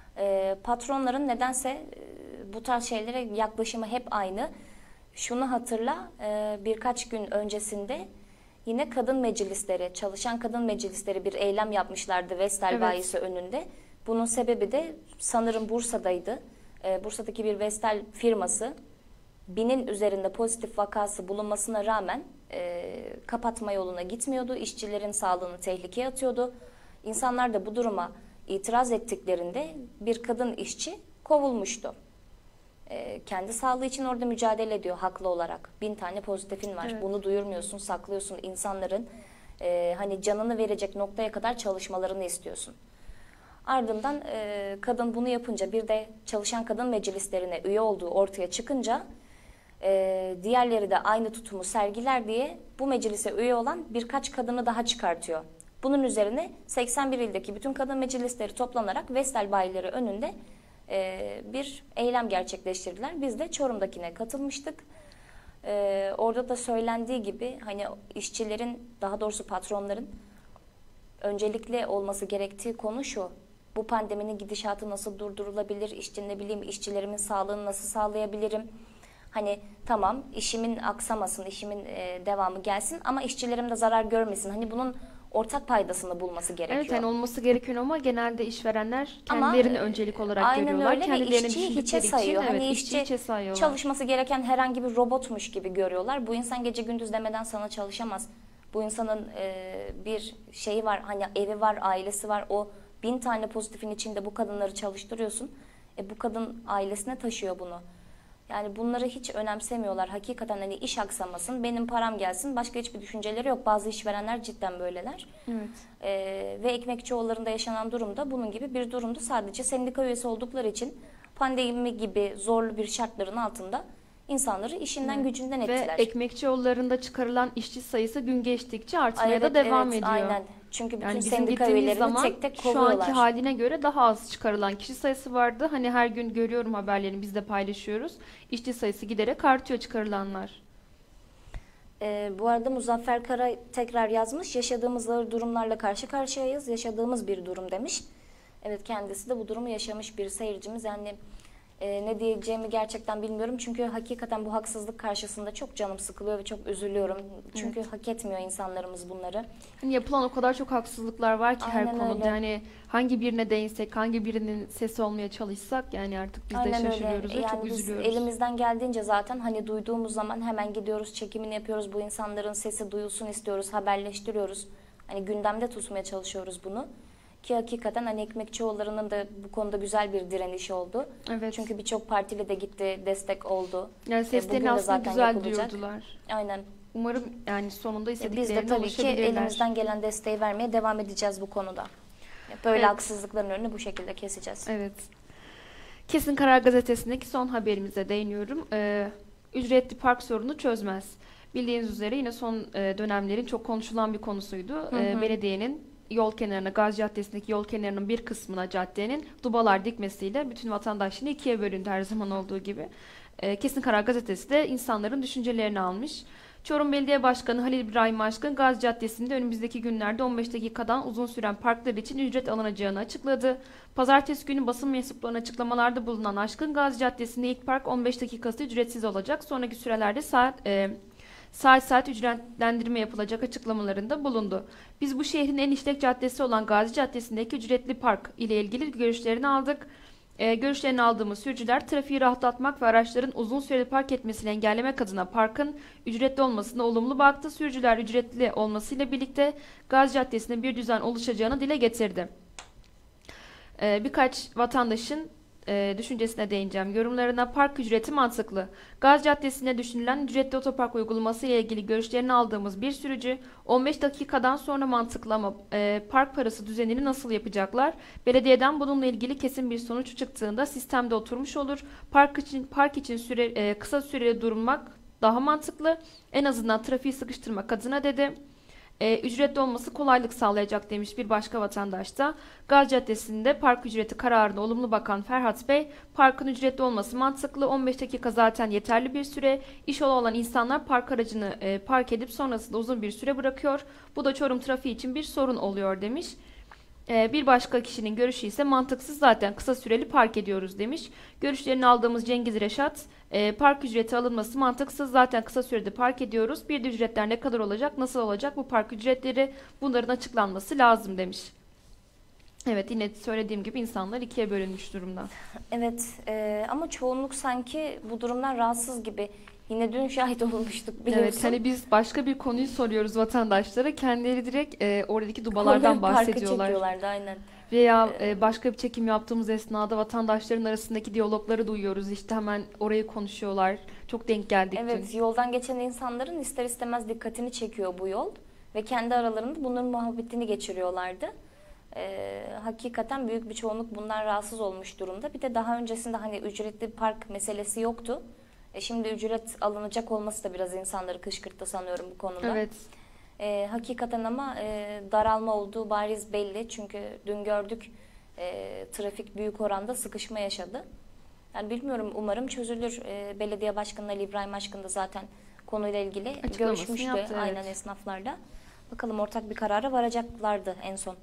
Speaker 1: patronların nedense bu tarz şeylere yaklaşımı hep aynı. Şunu hatırla, birkaç gün öncesinde yine kadın meclisleri, çalışan kadın meclisleri bir eylem yapmışlardı Vestel
Speaker 2: Evet.
Speaker 1: bayisi önünde. Bunun sebebi de sanırım Bursa'daydı. Bursa'daki bir Vestel firması 1000'in üzerinde pozitif vakası bulunmasına rağmen kapatma yoluna gitmiyordu. İşçilerin sağlığını tehlikeye atıyordu. İnsanlar da bu duruma itiraz ettiklerinde bir kadın işçi kovulmuştu. Kendi sağlığı için orada mücadele ediyor haklı olarak. 1000 tane pozitifin var.
Speaker 2: Evet.
Speaker 1: Bunu duyurmuyorsun, saklıyorsun. İnsanların hani canını verecek noktaya kadar çalışmalarını istiyorsun. Ardından kadın bunu yapınca, bir de çalışan kadın meclislerine üye olduğu ortaya çıkınca diğerleri de aynı tutumu sergiler diye bu meclise üye olan birkaç kadını daha çıkartıyor. Bunun üzerine 81 ildeki bütün kadın meclisleri toplanarak Vestel bayileri önünde bir eylem gerçekleştirdiler. Biz de Çorum'dakine katılmıştık. Orada da söylendiği gibi hani işçilerin, daha doğrusu patronların öncelikle olması gerektiği konu şu: bu pandeminin gidişatı nasıl durdurulabilir? İşte ne bileyim, işçilerimin sağlığını nasıl sağlayabilirim? Hani tamam, işimin aksamasın, işimin devamı gelsin ama işçilerim de zarar görmesin. Hani bunun ortak paydasını bulması gerekiyor.
Speaker 2: Evet, yani olması gerekiyor ama genelde işverenler
Speaker 1: Ama,
Speaker 2: kendilerini öncelik olarak
Speaker 1: aynen
Speaker 2: görüyorlar.
Speaker 1: öyle ve
Speaker 2: Kendilerini
Speaker 1: işçiyi hiçe
Speaker 2: düşündükleri
Speaker 1: sayıyor.
Speaker 2: için,
Speaker 1: Hani
Speaker 2: evet,
Speaker 1: işçi
Speaker 2: işçiyi hiçe sayıyorlar.
Speaker 1: çalışması gereken herhangi bir robotmuş gibi görüyorlar. Bu insan gece gündüz demeden sana çalışamaz. Bu insanın bir şeyi var, hani evi var, ailesi var. O 1000 tane pozitifin içinde bu kadınları çalıştırıyorsun. Bu kadın ailesine taşıyor bunu. Yani bunları hiç önemsemiyorlar. Hakikaten hani iş aksamasın, benim param gelsin, başka hiçbir düşünceleri yok. Bazı işverenler cidden böyleler.
Speaker 2: Evet.
Speaker 1: Ve Ekmekçioğulları'nda yaşanan durum da bunun gibi bir durumdu. Sadece sendika üyesi oldukları için pandemi gibi zorlu bir şartların altında insanları işinden
Speaker 2: Evet.
Speaker 1: gücünden
Speaker 2: Ve
Speaker 1: ettiler.
Speaker 2: Ekmekçioğulları'nda çıkarılan işçi sayısı gün geçtikçe artmaya da devam ediyor.
Speaker 1: Aynen. Çünkü bütün
Speaker 2: Yani bizim
Speaker 1: sendika
Speaker 2: gittiğimiz
Speaker 1: üyelerini
Speaker 2: zaman
Speaker 1: tek tek
Speaker 2: şu
Speaker 1: kovuyorlar.
Speaker 2: anki haline göre daha az çıkarılan kişi sayısı vardı. Hani her gün görüyorum haberlerini, biz de paylaşıyoruz. İşçi sayısı giderek artıyor, çıkarılanlar.
Speaker 1: Bu arada Muzaffer Kara tekrar yazmış. Yaşadığımız ağır durumlarla karşı karşıyayız. Yaşadığımız bir durum demiş. Evet, kendisi de bu durumu yaşamış bir seyircimiz. Yani ne diyeceğimi gerçekten bilmiyorum. Çünkü hakikaten bu haksızlık karşısında çok canım sıkılıyor ve çok üzülüyorum. Çünkü hak etmiyor insanlarımız bunları.
Speaker 2: Hani yapılan o kadar çok haksızlıklar var ki her
Speaker 1: Aynen
Speaker 2: konuda.
Speaker 1: öyle.
Speaker 2: Yani hangi birine değinsek, hangi birinin sesi olmaya çalışsak yani artık biz de
Speaker 1: Aynen
Speaker 2: şaşırıyoruz
Speaker 1: öyle.
Speaker 2: ve çok
Speaker 1: Yani biz
Speaker 2: üzülüyoruz.
Speaker 1: elimizden geldiğince zaten hani duyduğumuz zaman hemen gidiyoruz, çekimini yapıyoruz. Bu insanların sesi duyulsun istiyoruz, haberleştiriyoruz. Hani gündemde tutmaya çalışıyoruz bunu. Ki hakikaten hani Ekmekçioğulları'nın da bu konuda güzel bir direnişi oldu.
Speaker 2: Evet.
Speaker 1: Çünkü birçok partili de gitti, destek oldu.
Speaker 2: Yani
Speaker 1: bugün
Speaker 2: seslerini
Speaker 1: de
Speaker 2: aslında
Speaker 1: zaten
Speaker 2: güzel
Speaker 1: yapılacak.
Speaker 2: duyurdular.
Speaker 1: Aynen.
Speaker 2: Umarım yani sonunda
Speaker 1: Biz de
Speaker 2: istediklerine
Speaker 1: tabii ki
Speaker 2: ulaşabilirler.
Speaker 1: elimizden gelen desteği vermeye devam edeceğiz bu konuda. Böyle
Speaker 2: Evet.
Speaker 1: haksızlıkların önünü bu şekilde keseceğiz.
Speaker 2: Evet. Kesin Karar Gazetesi'ndeki son haberimize değiniyorum. Ücretli park sorunu çözmez. Bildiğiniz üzere yine son dönemlerin çok konuşulan bir konusuydu.
Speaker 1: Hı hı.
Speaker 2: Belediyenin yol kenarına, Gazi Caddesi'ndeki yol kenarının bir kısmına caddenin dubalar dikmesiyle bütün vatandaşlığını ikiye bölündü her zaman olduğu gibi. Kesin Karar Gazetesi de insanların düşüncelerini almış. Çorum Belediye Başkanı Halil İbrahim Aşkın, Gazi Caddesi'nde önümüzdeki günlerde 15 dakikadan uzun süren parklar için ücret alınacağını açıkladı. Pazartesi günü basın mensuplarına açıklamalarda bulunan Aşkın, Gazi Caddesi'nde ilk park 15 dakikası ücretsiz olacak. Sonraki sürelerde saat ücretlendirme yapılacak açıklamalarında bulundu. Biz bu şehrin en işlek caddesi olan Gazi Caddesi'ndeki ücretli park ile ilgili görüşlerini aldık. Görüşlerini aldığımız sürücüler trafiği rahatlatmak ve araçların uzun süreli park etmesini engellemek adına parkın ücretli olmasına olumlu baktı. Sürücüler ücretli olmasıyla birlikte Gazi Caddesi'nde bir düzen oluşacağını dile getirdi. Birkaç vatandaşın düşüncesine değineceğim. Yorumlarına park ücreti mantıklı. Gazi Caddesi'nde düşünülen ücretli otopark uygulaması ile ilgili görüşlerini aldığımız bir sürücü 15 dakikadan sonra mantıklı ama park parası düzenini nasıl yapacaklar? Belediyeden bununla ilgili kesin bir sonuç çıktığında sistemde oturmuş olur. Park için kısa süreli durmak daha mantıklı. En azından trafiği sıkıştırmak adına dedi. Ücretli olması kolaylık sağlayacak demiş bir başka vatandaş da. Gazi Caddesi'nde park ücreti kararına olumlu bakan Ferhat Bey, parkın ücretli olması mantıklı, 15 dakika zaten yeterli bir süre. İş yolu olan insanlar park aracını park edip sonrasında uzun bir süre bırakıyor. Bu da Çorum trafiği için bir sorun oluyor demiş. Bir başka kişinin görüşü ise mantıksız, zaten kısa süreli park ediyoruz demiş. Görüşlerini aldığımız Cengiz Reşat, park ücreti alınması mantıksız, zaten kısa sürede park ediyoruz. Bir de ücretler ne kadar olacak, nasıl olacak bu park ücretleri, bunların açıklanması lazım demiş. Evet, yine söylediğim gibi insanlar ikiye bölünmüş durumda.
Speaker 1: Evet, ama çoğunluk sanki bu durumdan rahatsız gibi. Yine dün şahit olmuştuk, biliyorsun.
Speaker 2: Evet, hani biz başka bir konuyu soruyoruz vatandaşlara, kendileri direkt oradaki dubalardan
Speaker 1: Parkı
Speaker 2: bahsediyorlar.
Speaker 1: çekiyorlardı aynen.
Speaker 2: Veya başka bir çekim yaptığımız esnada vatandaşların arasındaki diyalogları duyuyoruz. İşte hemen orayı konuşuyorlar. Çok denk geldik
Speaker 1: Evet,
Speaker 2: dün.
Speaker 1: yoldan geçen insanların ister istemez dikkatini çekiyor bu yol. Ve kendi aralarında bunların muhabbetini geçiriyorlardı. Hakikaten büyük bir çoğunluk bundan rahatsız olmuş durumda. Bir de daha öncesinde hani ücretli park meselesi yoktu. Şimdi ücret alınacak olması da biraz insanları kışkırttı sanıyorum bu konuda.
Speaker 2: Evet.
Speaker 1: Hakikaten ama daralma olduğu bariz belli. Çünkü dün gördük, trafik büyük oranda sıkışma yaşadı. Yani bilmiyorum, umarım çözülür. Belediye Başkanı Ali İbrahim Aşkın da zaten konuyla ilgili
Speaker 2: Açıklamasını
Speaker 1: görüşmüştü
Speaker 2: yaptı, evet.
Speaker 1: aynen esnaflarla. Bakalım ortak bir karara varacaklardı en son.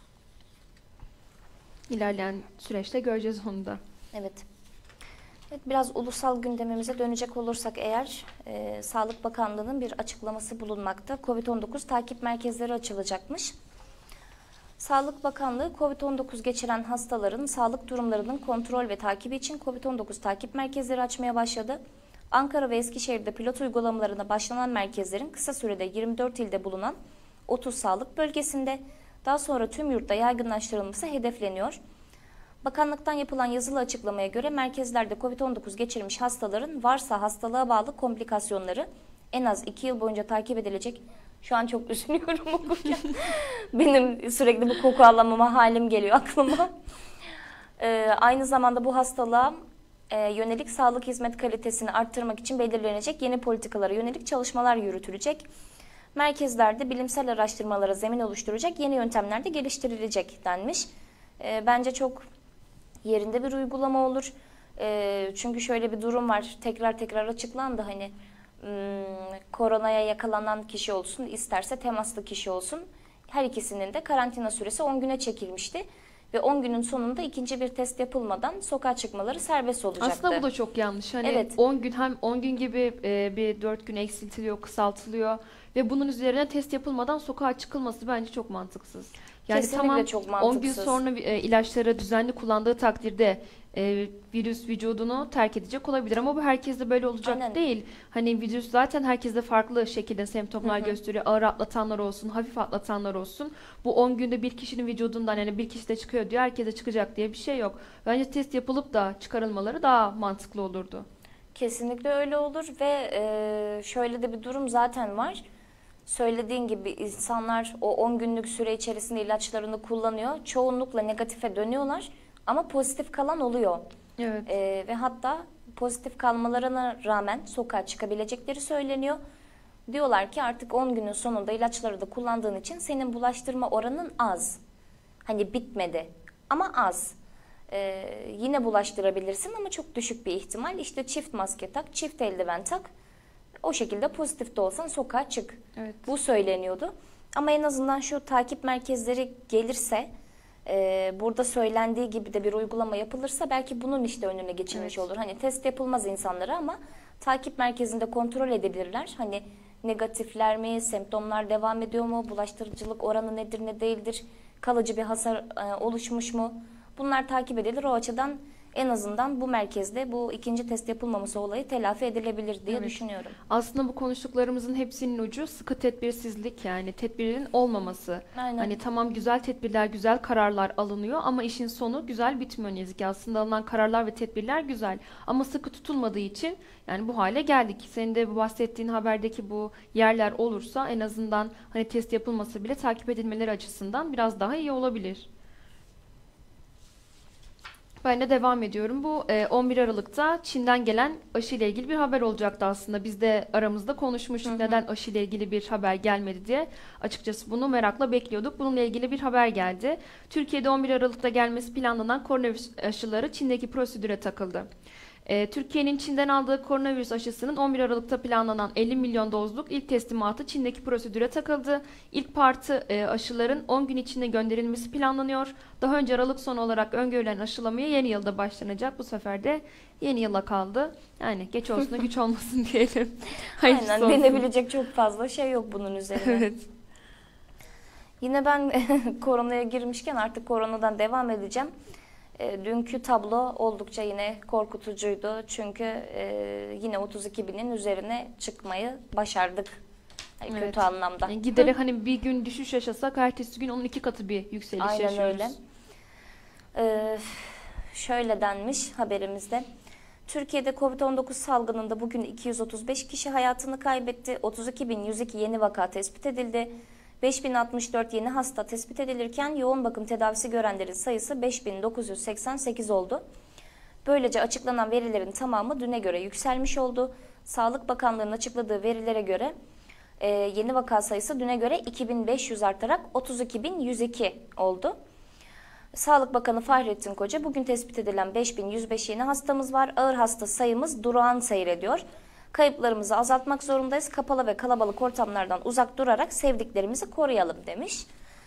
Speaker 2: İlerleyen süreçte göreceğiz onu da.
Speaker 1: Evet. Evet, biraz ulusal gündemimize dönecek olursak eğer, Sağlık Bakanlığı'nın bir açıklaması bulunmakta. Covid-19 takip merkezleri açılacakmış. Sağlık Bakanlığı, Covid-19 geçiren hastaların sağlık durumlarının kontrol ve takibi için Covid-19 takip merkezleri açmaya başladı. Ankara ve Eskişehir'de pilot uygulamalarına başlanan merkezlerin kısa sürede 24 ilde bulunan 30 sağlık bölgesinde, daha sonra tüm yurtta yaygınlaştırılması hedefleniyor. Bakanlıktan yapılan yazılı açıklamaya göre merkezlerde Covid-19 geçirmiş hastaların varsa hastalığa bağlı komplikasyonları en az 2 yıl boyunca takip edilecek. Şu an çok üzülüyorum okurken. Benim sürekli bu koku alamama halim geliyor aklıma. Aynı zamanda bu hastalığa yönelik sağlık hizmet kalitesini arttırmak için belirlenecek yeni politikalara yönelik çalışmalar yürütülecek. Merkezlerde bilimsel araştırmalara zemin oluşturacak yeni yöntemler de geliştirilecek denmiş. Bence çok yerinde bir uygulama olur. Çünkü şöyle bir durum var. Tekrar açıklandı, hani koronaya yakalanan kişi olsun, isterse temaslı kişi olsun, her ikisinin de karantina süresi 10 güne çekilmişti. Ve 10 günün sonunda ikinci bir test yapılmadan sokağa çıkmaları serbest olacaktı.
Speaker 2: Aslında bu da çok yanlış. Hani
Speaker 1: Evet.
Speaker 2: 10 gün, hem 10 gün gibi bir 4 gün eksiltiliyor, kısaltılıyor ve bunun üzerine test yapılmadan sokağa çıkılması bence çok mantıksız. Yani
Speaker 1: Kesinlikle
Speaker 2: tamam,
Speaker 1: çok
Speaker 2: 10 gün
Speaker 1: mantıksız.
Speaker 2: sonra ilaçları düzenli kullandığı takdirde virüs vücudunu terk edecek olabilir ama bu herkeste böyle olacak
Speaker 1: Aynen.
Speaker 2: değil. Hani virüs zaten herkeste farklı şekilde semptomlar gösteriyor. Ağır atlatanlar olsun, hafif atlatanlar olsun. Bu 10 günde bir kişinin vücudundan, yani bir kişi de çıkıyor diyor, herkese çıkacak diye bir şey yok. Bence test yapılıp da çıkarılmaları daha mantıklı olurdu.
Speaker 1: Kesinlikle öyle olur ve şöyle de bir durum zaten var. Söylediğin gibi insanlar o 10 günlük süre içerisinde ilaçlarını kullanıyor. Çoğunlukla negatife dönüyorlar ama pozitif kalan oluyor.
Speaker 2: Evet.
Speaker 1: Ve hatta pozitif kalmalarına rağmen sokağa çıkabilecekleri söyleniyor. Diyorlar ki artık 10 günün sonunda ilaçları da kullandığın için senin bulaştırma oranın az. Hani bitmedi ama az. Yine bulaştırabilirsin ama çok düşük bir ihtimal. İşte çift maske tak, çift eldiven tak. O şekilde pozitif de olsan sokağa çık.
Speaker 2: Evet.
Speaker 1: Bu söyleniyordu. Ama en azından şu takip merkezleri gelirse, burada söylendiği gibi de bir uygulama yapılırsa belki bunun işte önüne geçilmiş olur. Hani test yapılmaz insanlara ama takip merkezinde kontrol edebilirler. Hani negatifler mi, semptomlar devam ediyor mu, bulaştırıcılık oranı nedir ne değildir, kalıcı bir hasar oluşmuş mu? Bunlar takip edilir. O açıdan en azından bu merkezde bu ikinci test yapılmaması olayı telafi edilebilir diye düşünüyorum.
Speaker 2: Aslında bu konuştuklarımızın hepsinin ucu sıkı tedbirsizlik, yani tedbirin olmaması.
Speaker 1: Aynen.
Speaker 2: Hani tamam, güzel tedbirler, güzel kararlar alınıyor ama işin sonu güzel bitmiyor ne yazık ki. Aslında alınan kararlar ve tedbirler güzel ama sıkı tutulmadığı için yani bu hale geldik. Senin de bu bahsettiğin haberdeki bu yerler olursa en azından hani test yapılması bile takip edilmeleri açısından biraz daha iyi olabilir. Ben de devam ediyorum. Bu 11 Aralık'ta Çin'den gelen aşı ile ilgili bir haber olacaktı aslında. Biz de aramızda konuşmuştuk neden aşı ile ilgili bir haber gelmedi diye. Açıkçası bunu merakla bekliyorduk. Bununla ilgili bir haber geldi. Türkiye'de 11 Aralık'ta gelmesi planlanan koronavirüs aşıları Çin'deki prosedüre takıldı. Türkiye'nin Çin'den aldığı koronavirüs aşısının 11 Aralık'ta planlanan 50 milyon dozluk ilk teslimatı Çin'deki prosedüre takıldı. İlk partı aşıların 10 gün içinde gönderilmesi planlanıyor. Daha önce Aralık sonu olarak öngörülen aşılamaya yeni yılda başlanacak. Bu sefer de yeni yıla kaldı. Yani geç olsun da güç olmasın diyelim. Hayırlısı
Speaker 1: Aynen,
Speaker 2: olsun.
Speaker 1: denebilecek çok fazla şey yok bunun üzerine.
Speaker 2: Evet.
Speaker 1: Yine ben koronaya girmişken artık koronadan devam edeceğim. Dünkü tablo oldukça yine korkutucuydu. Çünkü yine 32 binin üzerine çıkmayı başardık. Yani
Speaker 2: Evet.
Speaker 1: kötü anlamda.
Speaker 2: Yani giderek hani bir gün düşüş yaşasak ertesi gün onun 2 katı bir yükseliş
Speaker 1: Aynen
Speaker 2: yaşıyoruz.
Speaker 1: öyle. Şöyle denmiş haberimizde. Türkiye'de Covid-19 salgınında bugün 235 kişi hayatını kaybetti. 32.102 yeni vaka tespit edildi. 5.064 yeni hasta tespit edilirken yoğun bakım tedavisi görenlerin sayısı 5.988 oldu. Böylece açıklanan verilerin tamamı düne göre yükselmiş oldu. Sağlık Bakanlığı'nın açıkladığı verilere göre yeni vaka sayısı düne göre 2.500 artarak 32.102 oldu. Sağlık Bakanı Fahrettin Koca, bugün tespit edilen 5.105 yeni hastamız var. Ağır hasta sayımız durağan seyrediyor. Kayıplarımızı azaltmak zorundayız. Kapalı ve kalabalık ortamlardan uzak durarak sevdiklerimizi koruyalım demiş.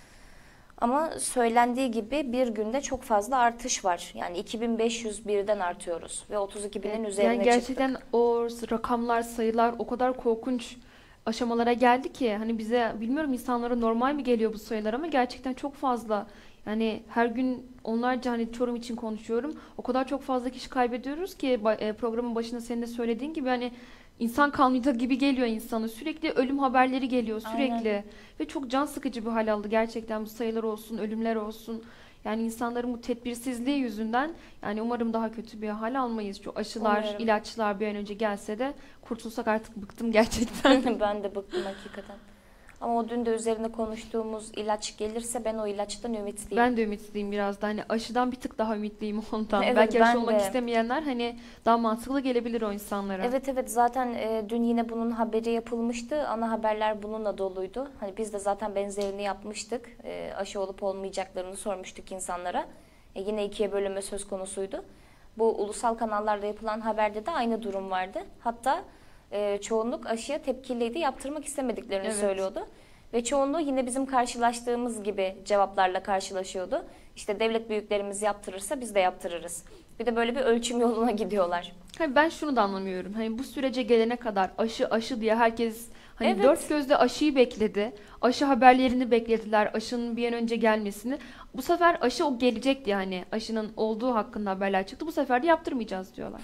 Speaker 1: Ama söylendiği gibi bir günde çok fazla artış var. Yani 2501'den artıyoruz ve 32.000'in üzerine
Speaker 2: Yani gerçekten
Speaker 1: çıktık.
Speaker 2: o rakamlar, sayılar o kadar korkunç aşamalara geldi ki hani bize, bilmiyorum, insanlara normal mi geliyor bu sayılar ama gerçekten çok fazla. Yani her gün onlarca, hani Çorum için konuşuyorum, o kadar çok fazla kişi kaybediyoruz ki programın başında senin de söylediğin gibi hani insan kalmayacak gibi geliyor insana. Sürekli ölüm haberleri geliyor sürekli.
Speaker 1: Aynen.
Speaker 2: Ve çok can sıkıcı bir hal aldı gerçekten bu sayılar olsun, ölümler olsun. Yani insanların bu tedbirsizliği yüzünden yani umarım daha kötü bir hal almayız. Şu aşılar,
Speaker 1: Umarım.
Speaker 2: ilaçlar bir an önce gelse de kurtulsak artık, bıktım gerçekten.
Speaker 1: Ben de bıktım hakikaten. Ama o dün de üzerine konuştuğumuz ilaç gelirse ben o ilaçtan ümitliyim.
Speaker 2: Ben de ümitliyim biraz da, hani aşıdan bir tık daha ümitliyim ondan.
Speaker 1: Evet,
Speaker 2: Belki aşı
Speaker 1: ben
Speaker 2: olmak
Speaker 1: de.
Speaker 2: istemeyenler hani daha mantıklı gelebilir o insanlara.
Speaker 1: Evet zaten dün yine bunun haberi yapılmıştı. Ana haberler bununla doluydu. Hani biz de zaten benzerini yapmıştık. Aşı olup olmayacaklarını sormuştuk insanlara. Yine ikiye bölünme söz konusuydu. Bu ulusal kanallarda yapılan haberde de aynı durum vardı. Hatta çoğunluk aşıya tepkiliydi, yaptırmak istemediklerini
Speaker 2: Evet.
Speaker 1: söylüyordu. Ve çoğunluğu yine bizim karşılaştığımız gibi cevaplarla karşılaşıyordu. İşte devlet büyüklerimiz yaptırırsa biz de yaptırırız. Bir de böyle bir ölçüm yoluna gidiyorlar.
Speaker 2: Hani ben şunu da anlamıyorum. Hani bu sürece gelene kadar aşı diye herkes hani
Speaker 1: Evet.
Speaker 2: dört gözle aşıyı bekledi. Aşı haberlerini beklediler. Aşının bir an önce gelmesini. Bu sefer aşı o gelecek diye, hani aşının olduğu hakkında haberler çıktı. Bu sefer de yaptırmayacağız diyorlar.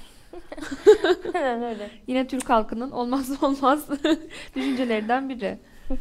Speaker 1: Aynen öyle.
Speaker 2: Yine Türk halkının olmazsa olmaz düşüncelerinden biri.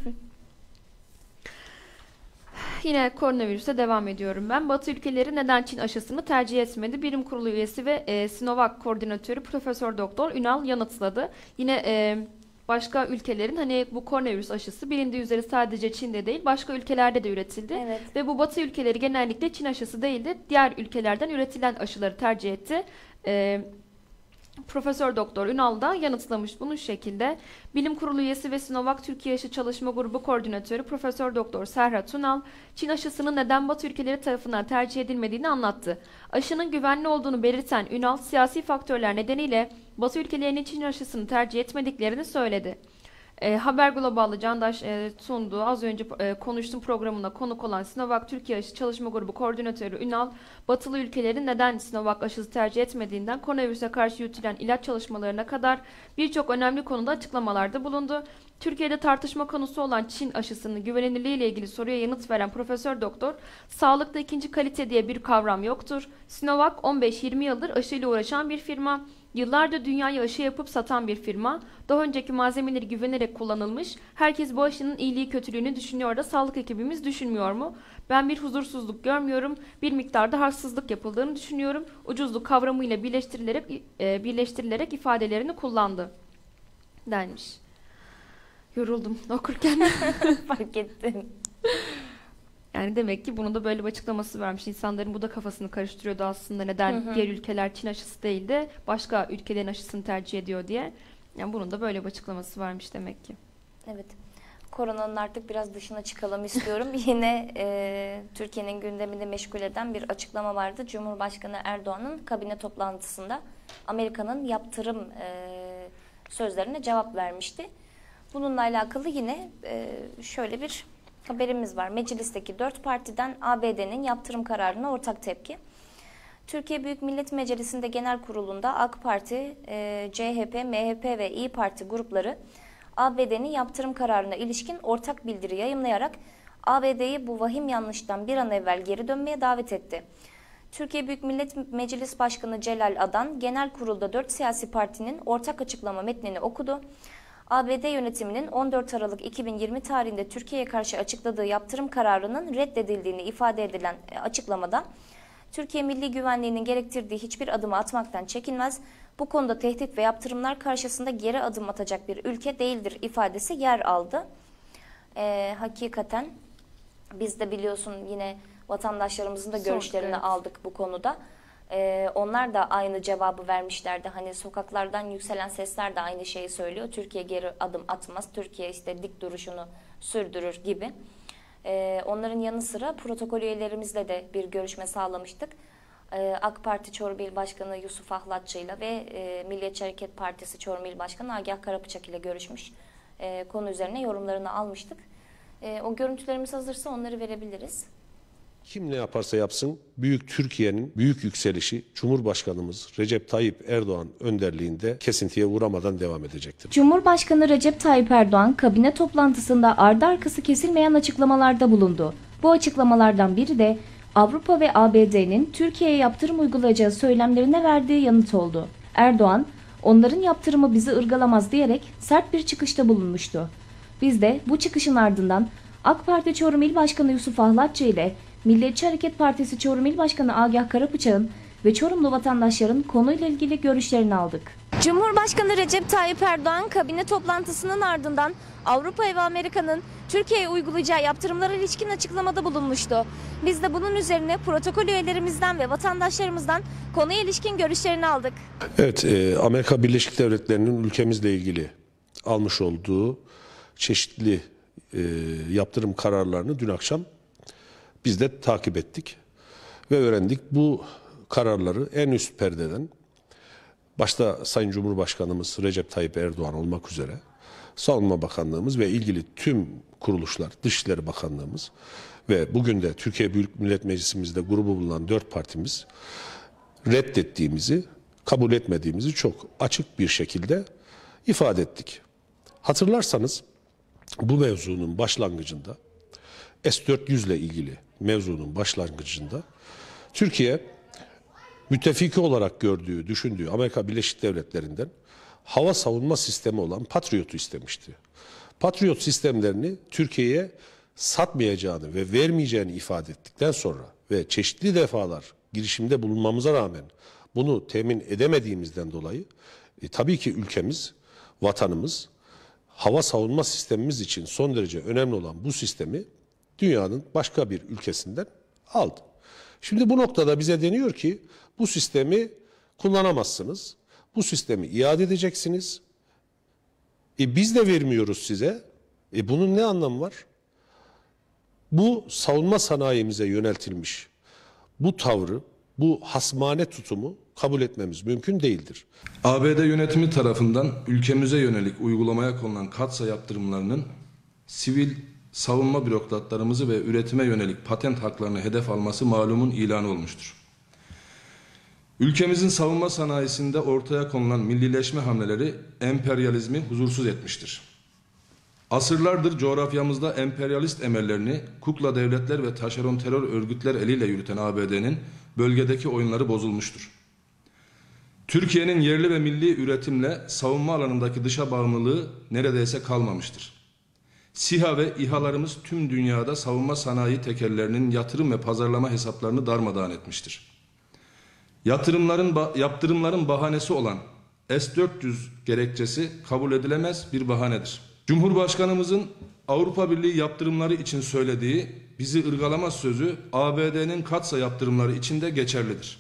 Speaker 2: Yine koronavirüse devam ediyorum ben. Batı ülkeleri neden Çin aşısını tercih etmedi? Bilim Kurulu üyesi ve Sinovac koordinatörü Profesör Doktor Ünal yanıtladı. Yine başka ülkelerin hani bu koronavirüs aşısı bilindiği üzere sadece Çin'de değil başka ülkelerde de üretildi.
Speaker 1: Evet.
Speaker 2: Ve bu Batı ülkeleri genellikle Çin aşısı değil de diğer ülkelerden üretilen aşıları tercih etti. Profesör Doktor Ünal da yanıtlamış bunu şu şekilde. Bilim Kurulu üyesi ve Sinovac Türkiye Aşı Çalışma Grubu Koordinatörü Profesör Doktor Serhat Ünal, Çin aşısının neden Batı ülkeleri tarafından tercih edilmediğini anlattı. Aşının güvenli olduğunu belirten Ünal, siyasi faktörler nedeniyle Batı ülkelerinin Çin aşısını tercih etmediklerini söyledi. Haber Global'da Candaş sunduğu az önce konuştuğum programına konuk olan Sinovac Türkiye Aşı Çalışma Grubu Koordinatörü Ünal, batılı ülkelerin neden Sinovac aşısı tercih etmediğinden koronavirüse karşı yürütülen ilaç çalışmalarına kadar birçok önemli konuda açıklamalarda bulundu. Türkiye'de tartışma konusu olan Çin aşısının güvenilirliği ile ilgili soruya yanıt veren Profesör Doktor, sağlıkta ikinci kalite diye bir kavram yoktur. Sinovac 15-20 yıldır aşıyla uğraşan bir firma. Yıllardır dünyaya aşı yapıp satan bir firma, daha önceki malzemeleri güvenerek kullanılmış, herkes bu aşının iyiliği kötülüğünü düşünüyor da sağlık ekibimiz düşünmüyor mu? Ben bir huzursuzluk görmüyorum, bir miktarda haksızlık yapıldığını düşünüyorum, ucuzluk kavramıyla birleştirilerek ifadelerini kullandı, denmiş. Yoruldum okurken.
Speaker 1: Fark ettim.
Speaker 2: Yani demek ki bunu da böyle bir açıklaması vermiş. İnsanların bu da kafasını karıştırıyordu aslında. Neden diğer ülkeler Çin aşısı değil de başka ülkelerin aşısını tercih ediyor diye. Yani bunun da böyle bir açıklaması varmış demek ki.
Speaker 1: Evet. Koronanın artık biraz dışına çıkalım istiyorum. Yine Türkiye'nin gündemini meşgul eden bir açıklama vardı. Cumhurbaşkanı Erdoğan'ın kabine toplantısında Amerika'nın yaptırım sözlerine cevap vermişti. Bununla alakalı yine şöyle bir haberimiz var. Meclisteki 4 partiden ABD'nin yaptırım kararına ortak tepki. Türkiye Büyük Millet Meclisi'nde genel kurulunda AK Parti, CHP, MHP ve İYİ Parti grupları ABD'nin yaptırım kararına ilişkin ortak bildiri yayımlayarak ABD'yi bu vahim yanlıştan bir an evvel geri dönmeye davet etti. Türkiye Büyük Millet Meclis Başkanı Celal Adan, genel kurulda 4 siyasi partinin ortak açıklama metnini okudu. ABD yönetiminin 14 Aralık 2020 tarihinde Türkiye'ye karşı açıkladığı yaptırım kararının reddedildiğini ifade edilen açıklamada, Türkiye milli güvenliğinin gerektirdiği hiçbir adımı atmaktan çekinmez, bu konuda tehdit ve yaptırımlar karşısında geri adım atacak bir ülke değildir ifadesi yer aldı. Hakikaten biz de biliyorsun yine vatandaşlarımızın da görüşlerini aldık bu konuda. Onlar da aynı cevabı vermişlerdi. Hani sokaklardan yükselen sesler de aynı şeyi söylüyor. Türkiye geri adım atmaz. Türkiye işte dik duruşunu sürdürür gibi. Onların yanı sıra protokol üyelerimizle de bir görüşme sağlamıştık. AK Parti Çorum İl Başkanı Yusuf Ahlatçı ile ve Milliyetçi Hareket Partisi Çorum İl Başkanı Agah Karabıçak ile görüşmüş. Konu üzerine yorumlarını almıştık. O görüntülerimiz hazırsa onları verebiliriz.
Speaker 3: Kim ne yaparsa yapsın büyük Türkiye'nin büyük yükselişi Cumhurbaşkanımız Recep Tayyip Erdoğan önderliğinde kesintiye uğramadan devam edecektir.
Speaker 1: Cumhurbaşkanı Recep Tayyip Erdoğan kabine toplantısında ardı arkası kesilmeyen açıklamalarda bulundu. Bu açıklamalardan biri de Avrupa ve ABD'nin Türkiye'ye yaptırım uygulayacağı söylemlerine verdiği yanıt oldu. Erdoğan, onların yaptırımı bizi ırgalamaz diyerek sert bir çıkışta bulunmuştu. Biz de bu çıkışın ardından AK Parti Çorum İl Başkanı Yusuf Ahlatçı ile Milliyetçi Hareket Partisi Çorum İl Başkanı Agah Karabıçak'ın ve Çorumlu vatandaşların konuyla ilgili görüşlerini aldık. Cumhurbaşkanı Recep Tayyip Erdoğan kabine toplantısının ardından Avrupa ve Amerika'nın Türkiye'ye uygulayacağı yaptırımlara ilişkin açıklamada bulunmuştu. Biz de bunun üzerine protokol üyelerimizden ve vatandaşlarımızdan konuya ilişkin görüşlerini aldık.
Speaker 3: Evet, Amerika Birleşik Devletleri'nin ülkemizle ilgili almış olduğu çeşitli yaptırım kararlarını dün akşam biz de takip ettik ve öğrendik. Bu kararları en üst perdeden, başta Sayın Cumhurbaşkanımız Recep Tayyip Erdoğan olmak üzere Savunma Bakanlığımız ve ilgili tüm kuruluşlar, Dışişleri Bakanlığımız ve bugün de Türkiye Büyük Millet Meclisimizde grubu bulunan 4 partimiz reddettiğimizi, kabul etmediğimizi çok açık bir şekilde ifade ettik. Hatırlarsanız bu mevzunun başlangıcında, S-400 ile ilgili mevzunun başlangıcında Türkiye müttefiki olarak gördüğü, düşündüğü Amerika Birleşik Devletleri'nden hava savunma sistemi olan Patriot'u istemişti. Patriot sistemlerini Türkiye'ye satmayacağını ve vermeyeceğini ifade ettikten sonra ve çeşitli defalar girişimde bulunmamıza rağmen bunu temin edemediğimizden dolayı tabii ki ülkemiz, vatanımız, hava savunma sistemimiz için son derece önemli olan bu sistemi dünyanın başka bir ülkesinden aldı. Şimdi bu noktada bize deniyor ki bu sistemi kullanamazsınız. Bu sistemi iade edeceksiniz. Biz de vermiyoruz size. Bunun ne anlamı var? Bu savunma sanayimize yöneltilmiş bu tavrı, bu hasmane tutumu kabul etmemiz mümkün değildir.
Speaker 4: ABD yönetimi tarafından ülkemize yönelik uygulamaya konulan katsa yaptırımlarının sivil savunma bürokratlarımızı ve üretime yönelik patent haklarını hedef alması malumun ilanı olmuştur. Ülkemizin savunma sanayisinde ortaya konulan millileşme hamleleri emperyalizmi huzursuz etmiştir. Asırlardır coğrafyamızda emperyalist emellerini kukla devletler ve taşeron terör örgütler eliyle yürüten ABD'nin bölgedeki oyunları bozulmuştur. Türkiye'nin yerli ve milli üretimle savunma alanındaki dışa bağımlılığı neredeyse kalmamıştır. SİHA ve İHA'larımız tüm dünyada savunma sanayi tekellerinin yatırım ve pazarlama hesaplarını darmadağın etmiştir. Yaptırımların bahanesi olan S-400 gerekçesi kabul edilemez bir bahanedir. Cumhurbaşkanımızın Avrupa Birliği yaptırımları için söylediği bizi ırgalamaz sözü ABD'nin katsa yaptırımları için de geçerlidir.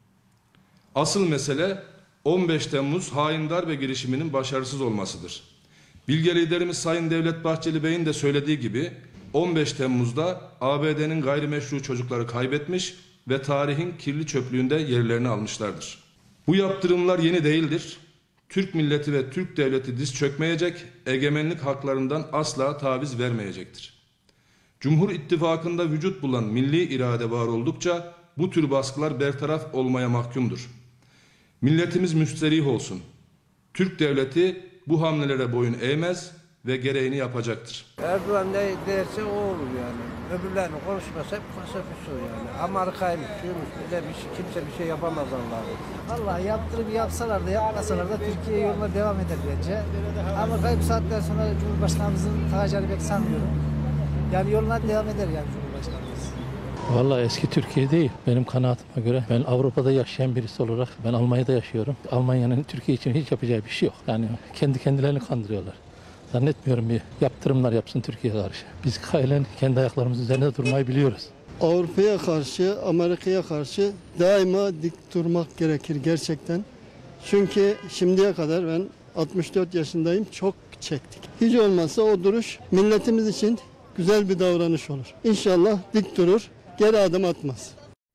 Speaker 4: Asıl mesele 15 Temmuz hain darbe girişiminin başarısız olmasıdır. Bilge liderimiz Sayın Devlet Bahçeli Bey'in de söylediği gibi 15 Temmuz'da ABD'nin gayrimeşru çocukları kaybetmiş ve tarihin kirli çöplüğünde yerlerini almışlardır. Bu yaptırımlar yeni değildir. Türk milleti ve Türk devleti diz çökmeyecek, egemenlik haklarından asla taviz vermeyecektir. Cumhur İttifakı'nda vücut bulan milli irade var oldukça bu tür baskılar bertaraf olmaya mahkumdur. Milletimiz müsterih olsun. Türk devleti bu hamlelere boyun eğmez ve gereğini yapacaktır.
Speaker 5: Erdoğan ne derse o olur yani. Öbürlerini konuşmasa hep fasafiso yani. Amerika'ymış, şuymuş, bile bir şey, kimse bir şey yapamaz Allah'ım.
Speaker 6: Vallahi yaptırım yapsalar da yapmasalar da Türkiye yoluna devam eder bence. Amerika'yı bu saatten sonra Cumhurbaşkanımızın takacağını pek sanmıyorum. Yani yoluna devam eder yani Cumhurbaşkanımız.
Speaker 7: Vallahi eski Türkiye değil. Benim kanaatime göre ben Avrupa'da yaşayan birisi olarak ben Almanya'da yaşıyorum. Almanya'nın Türkiye için hiç yapacağı bir şey yok. Yani kendi kendilerini kandırıyorlar. Zannetmiyorum bir yaptırımlar yapsın Türkiye'ye karşı. Biz halen kendi ayaklarımız üzerinde durmayı biliyoruz.
Speaker 8: Avrupa'ya karşı, Amerika'ya karşı daima dik durmak gerekir gerçekten. Çünkü şimdiye kadar ben 64 yaşındayım, çok çektik. Hiç olmazsa o duruş milletimiz için güzel bir davranış olur. İnşallah dik durur, geri adım atmaz.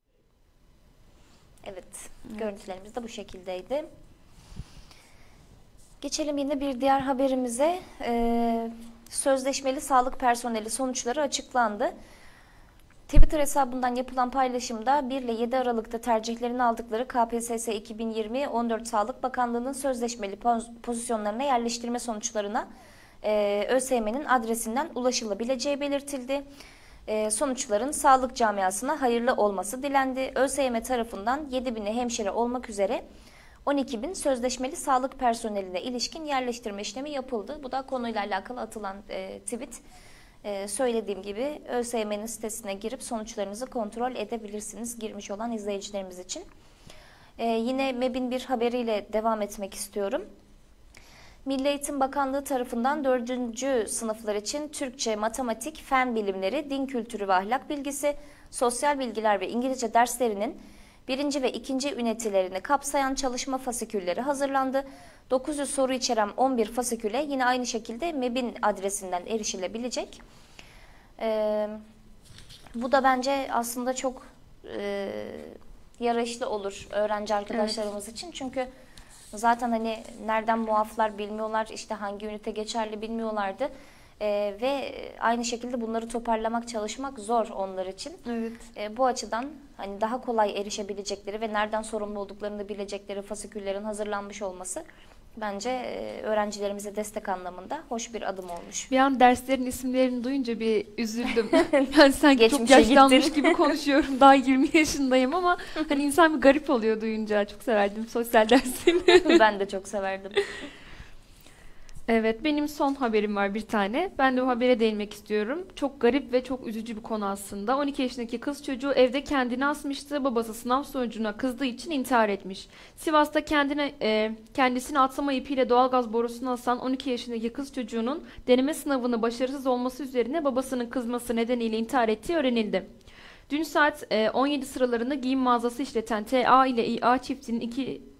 Speaker 1: Evet, görüntülerimiz de bu şekildeydi. Geçelim yine bir diğer haberimize. Sözleşmeli sağlık personeli sonuçları açıklandı. Twitter hesabından yapılan paylaşımda 1 ile 7 Aralık'ta tercihlerini aldıkları KPSS 2020 14 Sağlık Bakanlığı'nın sözleşmeli pozisyonlarına yerleştirme sonuçlarına ÖSYM'nin adresinden ulaşılabileceği belirtildi. Sonuçların sağlık camiasına hayırlı olması dilendi. ÖSYM tarafından 7.000'i hemşire olmak üzere 12.000 sözleşmeli sağlık personeline ilişkin yerleştirme işlemi yapıldı. Bu da konuyla alakalı atılan tweet. Söylediğim gibi ÖSYM'nin sitesine girip sonuçlarınızı kontrol edebilirsiniz girmiş olan izleyicilerimiz için. Yine MEB'in bir haberiyle devam etmek istiyorum. Milli Eğitim Bakanlığı tarafından 4. sınıflar için Türkçe, matematik, fen bilimleri, din kültürü ve ahlak bilgisi, sosyal bilgiler ve İngilizce derslerinin 1. ve 2. ünitelerini kapsayan çalışma fasikülleri hazırlandı. 900 soru içeren 11 fasiküle yine aynı şekilde MEB'in adresinden erişilebilecek. Bu da bence aslında çok yararlı olur öğrenci arkadaşlarımız için. Çünkü zaten hani nereden muaflar bilmiyorlar, işte hangi ünite geçerli bilmiyorlardı. Ve aynı şekilde bunları toparlamak, çalışmak zor onlar için. Evet. Bu açıdan hani daha kolay erişebilecekleri ve nereden sorumlu olduklarını bilecekleri fasiküllerin hazırlanmış olması bence öğrencilerimize destek anlamında hoş bir adım olmuş.
Speaker 2: Bir an derslerin isimlerini duyunca bir üzüldüm. Ben sanki
Speaker 1: Geçmişe
Speaker 2: çok yaşlanmış
Speaker 1: gittin.
Speaker 2: gibi konuşuyorum. Daha 20 yaşındayım ama hani insan bir garip oluyor duyunca. Çok severdim sosyal dersini.
Speaker 1: Ben de çok severdim.
Speaker 2: Evet, benim son haberim var bir tane. Ben de o habere değinmek istiyorum. Çok garip ve çok üzücü bir konu aslında. 12 yaşındaki kız çocuğu evde kendini asmıştı. Babası sınav sonucuna kızdığı için intihar etmiş. Sivas'ta kendisini atlama ipiyle doğalgaz borusuna asan 12 yaşındaki kız çocuğunun deneme sınavını başarısız olması üzerine babasının kızması nedeniyle intihar ettiği öğrenildi. Dün saat 17 sıralarında giyim mağazası işleten TA ile İA çiftinin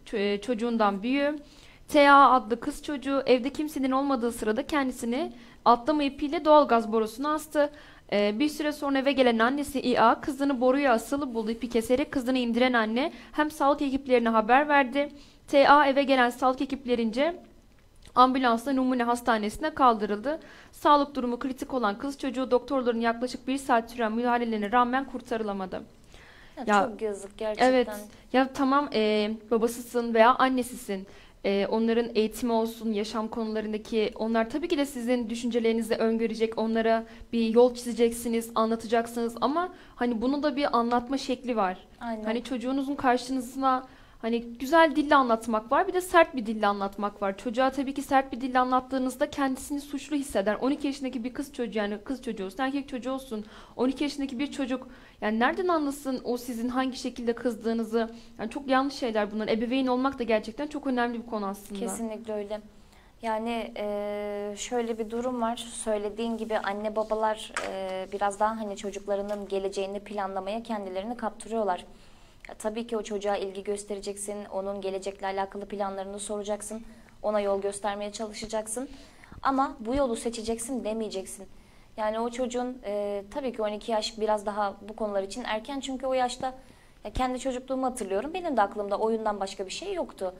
Speaker 2: çocuğundan büyüğü. TA adlı kız çocuğu evde kimsenin olmadığı sırada kendisini atlama ipiyle doğalgaz borusuna astı. Bir süre sonra eve gelen annesi İA kızını boruya asılı buldu, ipi keserek kızını indiren anne hem sağlık ekiplerine haber verdi. TA eve gelen sağlık ekiplerince ambulansla Numune Hastanesi'ne kaldırıldı. Sağlık durumu kritik olan kız çocuğu doktorların yaklaşık 1 saat süren müdahalelerine rağmen kurtarılamadı. Ya,
Speaker 1: çok yazık gerçekten.
Speaker 2: Evet. Ya tamam, babasısın veya annesisin. Onların eğitimi olsun, yaşam konularındaki onlar tabii ki de sizin düşüncelerinizi öngörecek, onlara bir yol çizeceksiniz, anlatacaksınız ama hani bunun da bir anlatma şekli var.
Speaker 1: Aynen.
Speaker 2: Hani çocuğunuzun karşınızına hani güzel dille anlatmak var, bir de sert bir dille anlatmak var. Çocuğa tabii ki sert bir dille anlattığınızda kendisini suçlu hisseder. 12 yaşındaki bir kız çocuğu, yani kız çocuğu olsun, erkek çocuğu olsun, 12 yaşındaki bir çocuk yani nereden anlasın o sizin hangi şekilde kızdığınızı? Yani çok yanlış şeyler bunlar. Ebeveyn olmak da gerçekten çok önemli bir konu aslında.
Speaker 1: Kesinlikle öyle. Yani şöyle bir durum var. Söylediğin gibi anne babalar biraz daha hani çocuklarının geleceğini planlamaya kendilerini kaptırıyorlar. Ya, tabii ki o çocuğa ilgi göstereceksin, onun gelecekle alakalı planlarını soracaksın, ona yol göstermeye çalışacaksın. Ama bu yolu seçeceksin demeyeceksin. Yani o çocuğun tabii ki 12 yaş biraz daha bu konular için erken çünkü o yaşta ya kendi çocukluğumu hatırlıyorum. Benim de aklımda oyundan başka bir şey yoktu.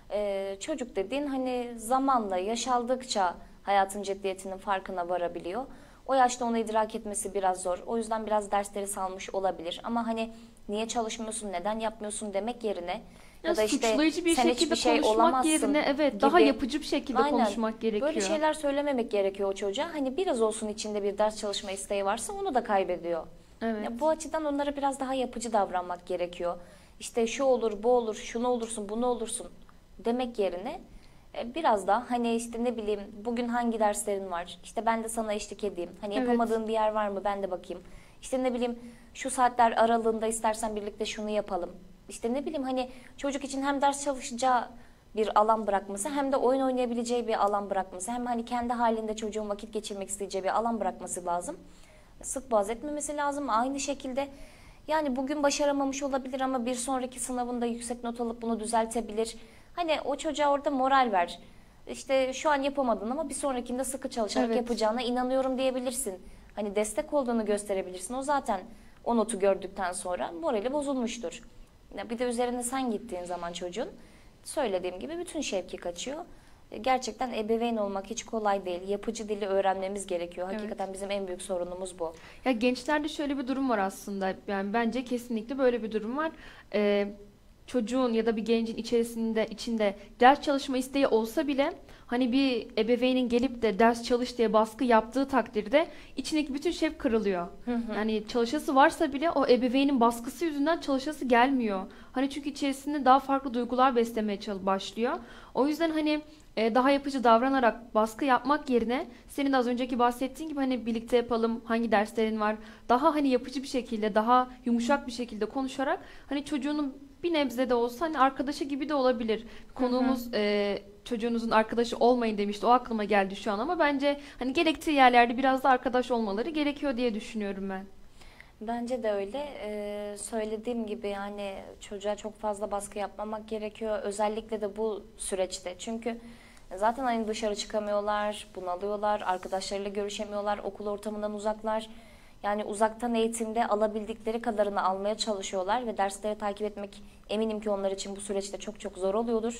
Speaker 1: Çocuk dediğin hani zamanla yaşaldıkça hayatın ciddiyetinin farkına varabiliyor. O yaşta onu idrak etmesi biraz zor. O yüzden biraz dersleri salmış olabilir. Ama hani niye çalışmıyorsun, neden yapmıyorsun demek yerine ya da işte
Speaker 2: suçlayıcı bir
Speaker 1: sen
Speaker 2: şekilde
Speaker 1: hiçbir şey
Speaker 2: konuşmak
Speaker 1: olamazsın
Speaker 2: yerine evet
Speaker 1: gibi.
Speaker 2: daha yapıcı bir şekilde
Speaker 1: Aynen.
Speaker 2: konuşmak gerekiyor.
Speaker 1: Böyle şeyler söylememek gerekiyor o çocuğa. Hani biraz olsun içinde bir ders çalışma isteği varsa onu da kaybediyor.
Speaker 2: Evet.
Speaker 1: Ya bu açıdan onlara biraz daha yapıcı davranmak gerekiyor. İşte şu olur, bu olur, şunu olursun, bunu olursun demek yerine biraz daha hani işte ne bileyim bugün hangi derslerin var? İşte ben de sana eşlik edeyim. Hani yapamadığın bir yer var mı? Ben de bakayım. İşte ne bileyim şu saatler aralığında istersen birlikte şunu yapalım. İşte ne bileyim hani çocuk için hem ders çalışacağı bir alan bırakması hem de oyun oynayabileceği bir alan bırakması. Hem hani kendi halinde çocuğun vakit geçirmek isteyeceği bir alan bırakması lazım. Sık boğaz etmemesi lazım. Aynı şekilde yani bugün başaramamış olabilir ama bir sonraki sınavında yüksek not alıp bunu düzeltebilir. Hani o çocuğa orada moral ver. İşte şu an yapamadın ama bir sonrakinde sıkı çalışarak yapacağına inanıyorum diyebilirsin. Hani destek olduğunu gösterebilirsin. O zaten o notu gördükten sonra morali bozulmuştur. Bir de üzerine sen gittiğin zaman çocuğun söylediğim gibi bütün şevki kaçıyor. Gerçekten ebeveyn olmak hiç kolay değil. Yapıcı dili öğrenmemiz gerekiyor. Hakikaten bizim en büyük sorunumuz bu.
Speaker 2: Ya gençlerde şöyle bir durum var aslında. Yani bence kesinlikle böyle bir durum var. Çocuğun ya da bir gencin içinde ders çalışma isteği olsa bile hani bir ebeveynin gelip de ders çalış diye baskı yaptığı takdirde içindeki bütün şevk kırılıyor. Yani çalışası varsa bile o ebeveynin baskısı yüzünden çalışası gelmiyor. Hani çünkü içerisinde daha farklı duygular beslemeye başlıyor. O yüzden hani daha yapıcı davranarak baskı yapmak yerine senin de az önceki bahsettiğin gibi hani birlikte yapalım, hangi derslerin var, daha hani yapıcı bir şekilde, daha yumuşak bir şekilde konuşarak hani çocuğunun bir nebze de olsa hani arkadaşı gibi de olabilir. Konuğumuz çocuğunuzun arkadaşı olmayın demişti. O aklıma geldi şu an ama bence hani gerektiği yerlerde biraz da arkadaş olmaları gerekiyor diye düşünüyorum ben.
Speaker 1: Bence de öyle. Söylediğim gibi yani çocuğa çok fazla baskı yapmamak gerekiyor. Özellikle de bu süreçte. Çünkü zaten hani dışarı çıkamıyorlar, bunalıyorlar, arkadaşlarıyla görüşemiyorlar, okul ortamından uzaklar. Yani uzaktan eğitimde alabildikleri kadarını almaya çalışıyorlar ve dersleri takip etmek eminim ki onlar için bu süreçte çok çok zor oluyordur.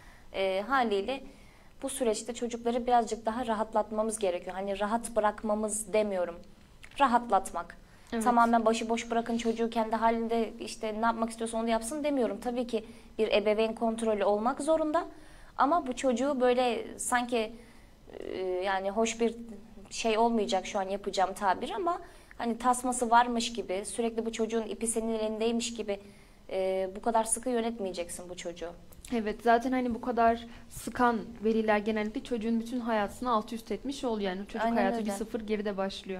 Speaker 1: Haliyle bu süreçte çocukları birazcık daha rahatlatmamız gerekiyor. Hani rahat bırakmamız demiyorum, rahatlatmak. Evet. Tamamen başıboş bırakın çocuğu kendi halinde işte ne yapmak istiyorsa onu yapsın demiyorum. Tabii ki bir ebeveyn kontrolü olmak zorunda. Ama bu çocuğu böyle sanki yani hoş bir şey olmayacak şu an yapacağım tabir ama hani tasması varmış gibi sürekli bu çocuğun ipi senin elindeymiş gibi bu kadar sıkı yönetmeyeceksin bu çocuğu.
Speaker 2: Evet zaten hani bu kadar sıkan veliler genellikle çocuğun bütün hayatını alt üst etmiş oluyor. Yani çocuk
Speaker 1: Aynen
Speaker 2: hayatı
Speaker 1: öyle.
Speaker 2: bir sıfır geride başlıyor.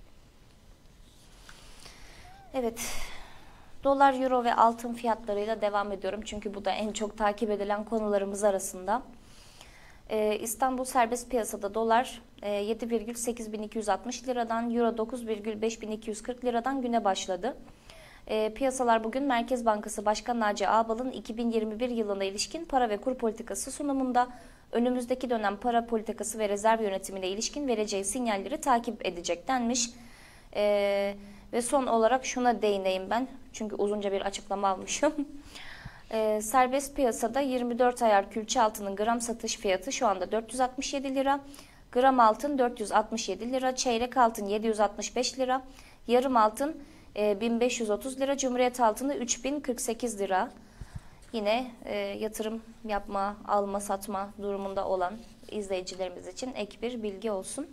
Speaker 1: Evet, dolar, euro ve altın fiyatlarıyla devam ediyorum. Çünkü bu da en çok takip edilen konularımız arasında. İstanbul serbest piyasada dolar 7,8260 liradan, euro 9,5240 liradan güne başladı. Piyasalar bugün Merkez Bankası Başkanı Naci Ağbal'ın 2021 yılına ilişkin para ve kur politikası sunumunda önümüzdeki dönem para politikası ve rezerv yönetimine ilişkin vereceği sinyalleri takip edecek denmiş. Ve son olarak şuna değineyim ben. Çünkü uzunca bir açıklama almışım. Serbest piyasada 24 ayar külçe altının gram satış fiyatı şu anda 467 lira. Gram altın 467 lira. Çeyrek altın 765 lira. Yarım altın 1530 lira. Cumhuriyet altını 3048 lira. Yine yatırım yapma, alma, satma durumunda olan izleyicilerimiz için ek bir bilgi olsun.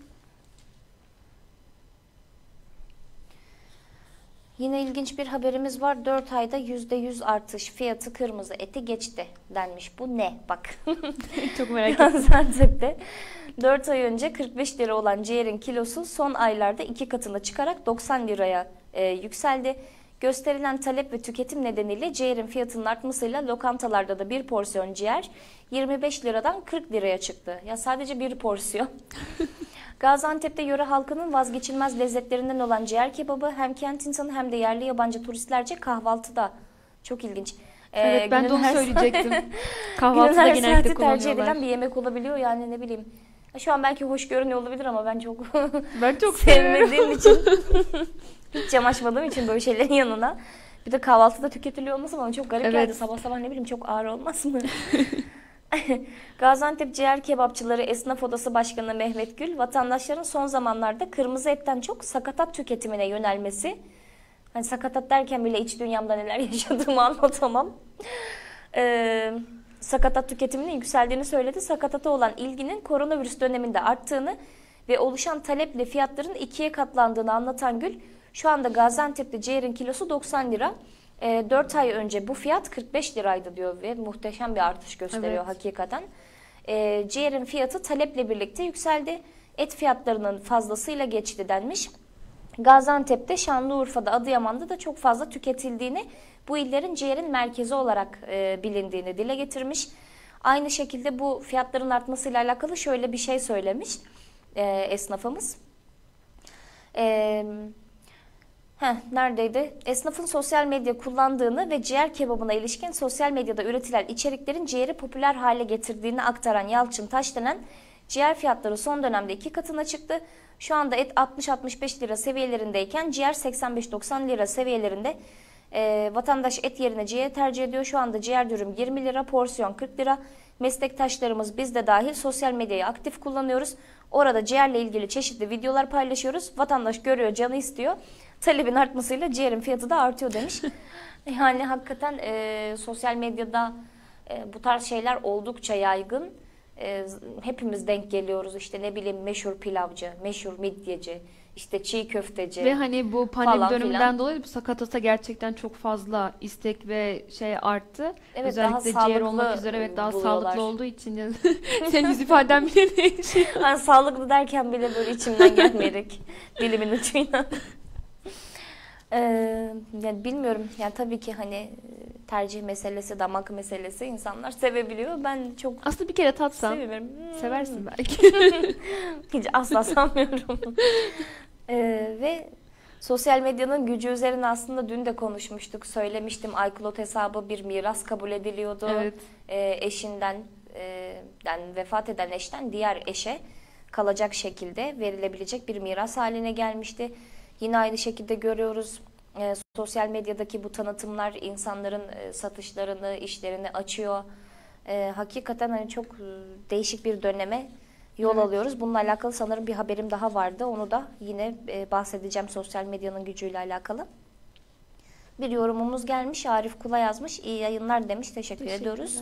Speaker 1: Yine ilginç bir haberimiz var. 4 ayda %100 artış, fiyatı kırmızı eti geçti denmiş. Bu ne? Bak.
Speaker 2: Çok merak ettim.
Speaker 1: Gaziantep'te 4 ay önce 45 lira olan ciğerin kilosu son aylarda 2 katına çıkarak 90 liraya yükseldi. Gösterilen talep ve tüketim nedeniyle ciğerin fiyatının artmasıyla lokantalarda da bir porsiyon ciğer 25 liradan 40 liraya çıktı. Ya sadece bir porsiyon. Gaziantep'te yöre halkının vazgeçilmez lezzetlerinden olan ciğer kebabı hem kent insanı hem de yerli yabancı turistlerce kahvaltıda. Çok ilginç.
Speaker 2: Evet, ben de onu söyleyecektim.
Speaker 1: Günün
Speaker 2: Kahvaltıda
Speaker 1: her
Speaker 2: genellikle
Speaker 1: saati tercih
Speaker 2: kullanıyorlar.
Speaker 1: edilen bir yemek olabiliyor yani, ne bileyim. Şu an belki hoş görünüyor olabilir ama ben çok
Speaker 2: sevmiyorum.
Speaker 1: sevmediğim için hiç yamaşmadığım için böyle şeylerin yanına. Bir de kahvaltıda tüketiliyor olması bana çok garip geldi. Sabah sabah ne bileyim, çok ağır olmaz mı? Gaziantep Ciğer Kebapçıları Esnaf Odası Başkanı Mehmet Gül, vatandaşların son zamanlarda kırmızı etten çok sakatat tüketimine yönelmesi, hani sakatat derken bile iç dünyamda neler yaşadığımı anlatamam. Sakatat tüketiminin yükseldiğini söyledi. Sakatata olan ilginin koronavirüs döneminde arttığını ve oluşan taleple fiyatların 2'ye katlandığını anlatan Gül, şu anda Gaziantep'te ciğerin kilosu 90 lira. 4 ay önce bu fiyat 45 liraydı diyor ve muhteşem bir artış gösteriyor hakikaten. Ciğerin fiyatı taleple birlikte yükseldi. Et fiyatlarının fazlasıyla geçti denmiş. Gaziantep'te, Şanlıurfa'da, Adıyaman'da da çok fazla tüketildiğini, bu illerin ciğerin merkezi olarak bilindiğini dile getirmiş. Aynı şekilde bu fiyatların artmasıyla alakalı şöyle bir şey söylemiş esnafımız. Neredeydi? Esnafın sosyal medya kullandığını ve ciğer kebabına ilişkin sosyal medyada üretilen içeriklerin ciğeri popüler hale getirdiğini aktaran Yalçın Taşdelen, ciğer fiyatları son dönemde 2 katına çıktı. Şu anda et 60-65 lira seviyelerindeyken ciğer 85-90 lira seviyelerinde. Vatandaş et yerine ciğer tercih ediyor. Şu anda ciğer dürüm 20 lira, porsiyon 40 lira. Meslektaşlarımız, biz de dahil, sosyal medyayı aktif kullanıyoruz. Orada ciğerle ilgili çeşitli videolar paylaşıyoruz. Vatandaş görüyor, canı istiyor. Talebin artmasıyla ciğerin fiyatı da artıyor demiş. Yani hakikaten sosyal medyada bu tarz şeyler oldukça yaygın. Hepimiz denk geliyoruz, işte ne bileyim, meşhur pilavcı, meşhur midyeci, işte çiğ köfteci.
Speaker 2: Ve hani bu pandemi döneminden
Speaker 1: filan
Speaker 2: dolayı bu sakatata gerçekten çok fazla istek ve arttı.
Speaker 1: Evet,
Speaker 2: özellikle
Speaker 1: daha
Speaker 2: ciğer olmak
Speaker 1: sağlıklı
Speaker 2: üzere daha
Speaker 1: buluyorlar.
Speaker 2: sağlıklı olduğu için. Senin yüz ifaden bile değişiyor.
Speaker 1: Yani sağlıklı derken bile böyle içimden gelmeyerek dilimin ucuyla. Yani bilmiyorum. Yani tabii ki hani tercih meselesi, damak meselesi, insanlar sevebiliyor. Ben çok
Speaker 2: aslında bir kere tatsan
Speaker 1: sevmiyorum.
Speaker 2: Seversin belki.
Speaker 1: Hiç asla sanmıyorum. Ve sosyal medyanın gücü üzerine aslında dün de konuşmuştuk. Söylemiştim, iCloud hesabı bir miras kabul ediliyordu.
Speaker 2: Evet.
Speaker 1: Eşinden, yani vefat eden eşten diğer eşe kalacak şekilde verilebilecek bir miras haline gelmişti. Yine aynı şekilde görüyoruz. Sosyal medyadaki bu tanıtımlar insanların satışlarını, işlerini açıyor. Hakikaten hani çok değişik bir döneme yol alıyoruz. Bununla alakalı sanırım bir haberim daha vardı. Onu da yine bahsedeceğim, sosyal medyanın gücüyle alakalı. Bir yorumumuz gelmiş. Arif Kula yazmış. İyi yayınlar demiş. Teşekkür ediyoruz.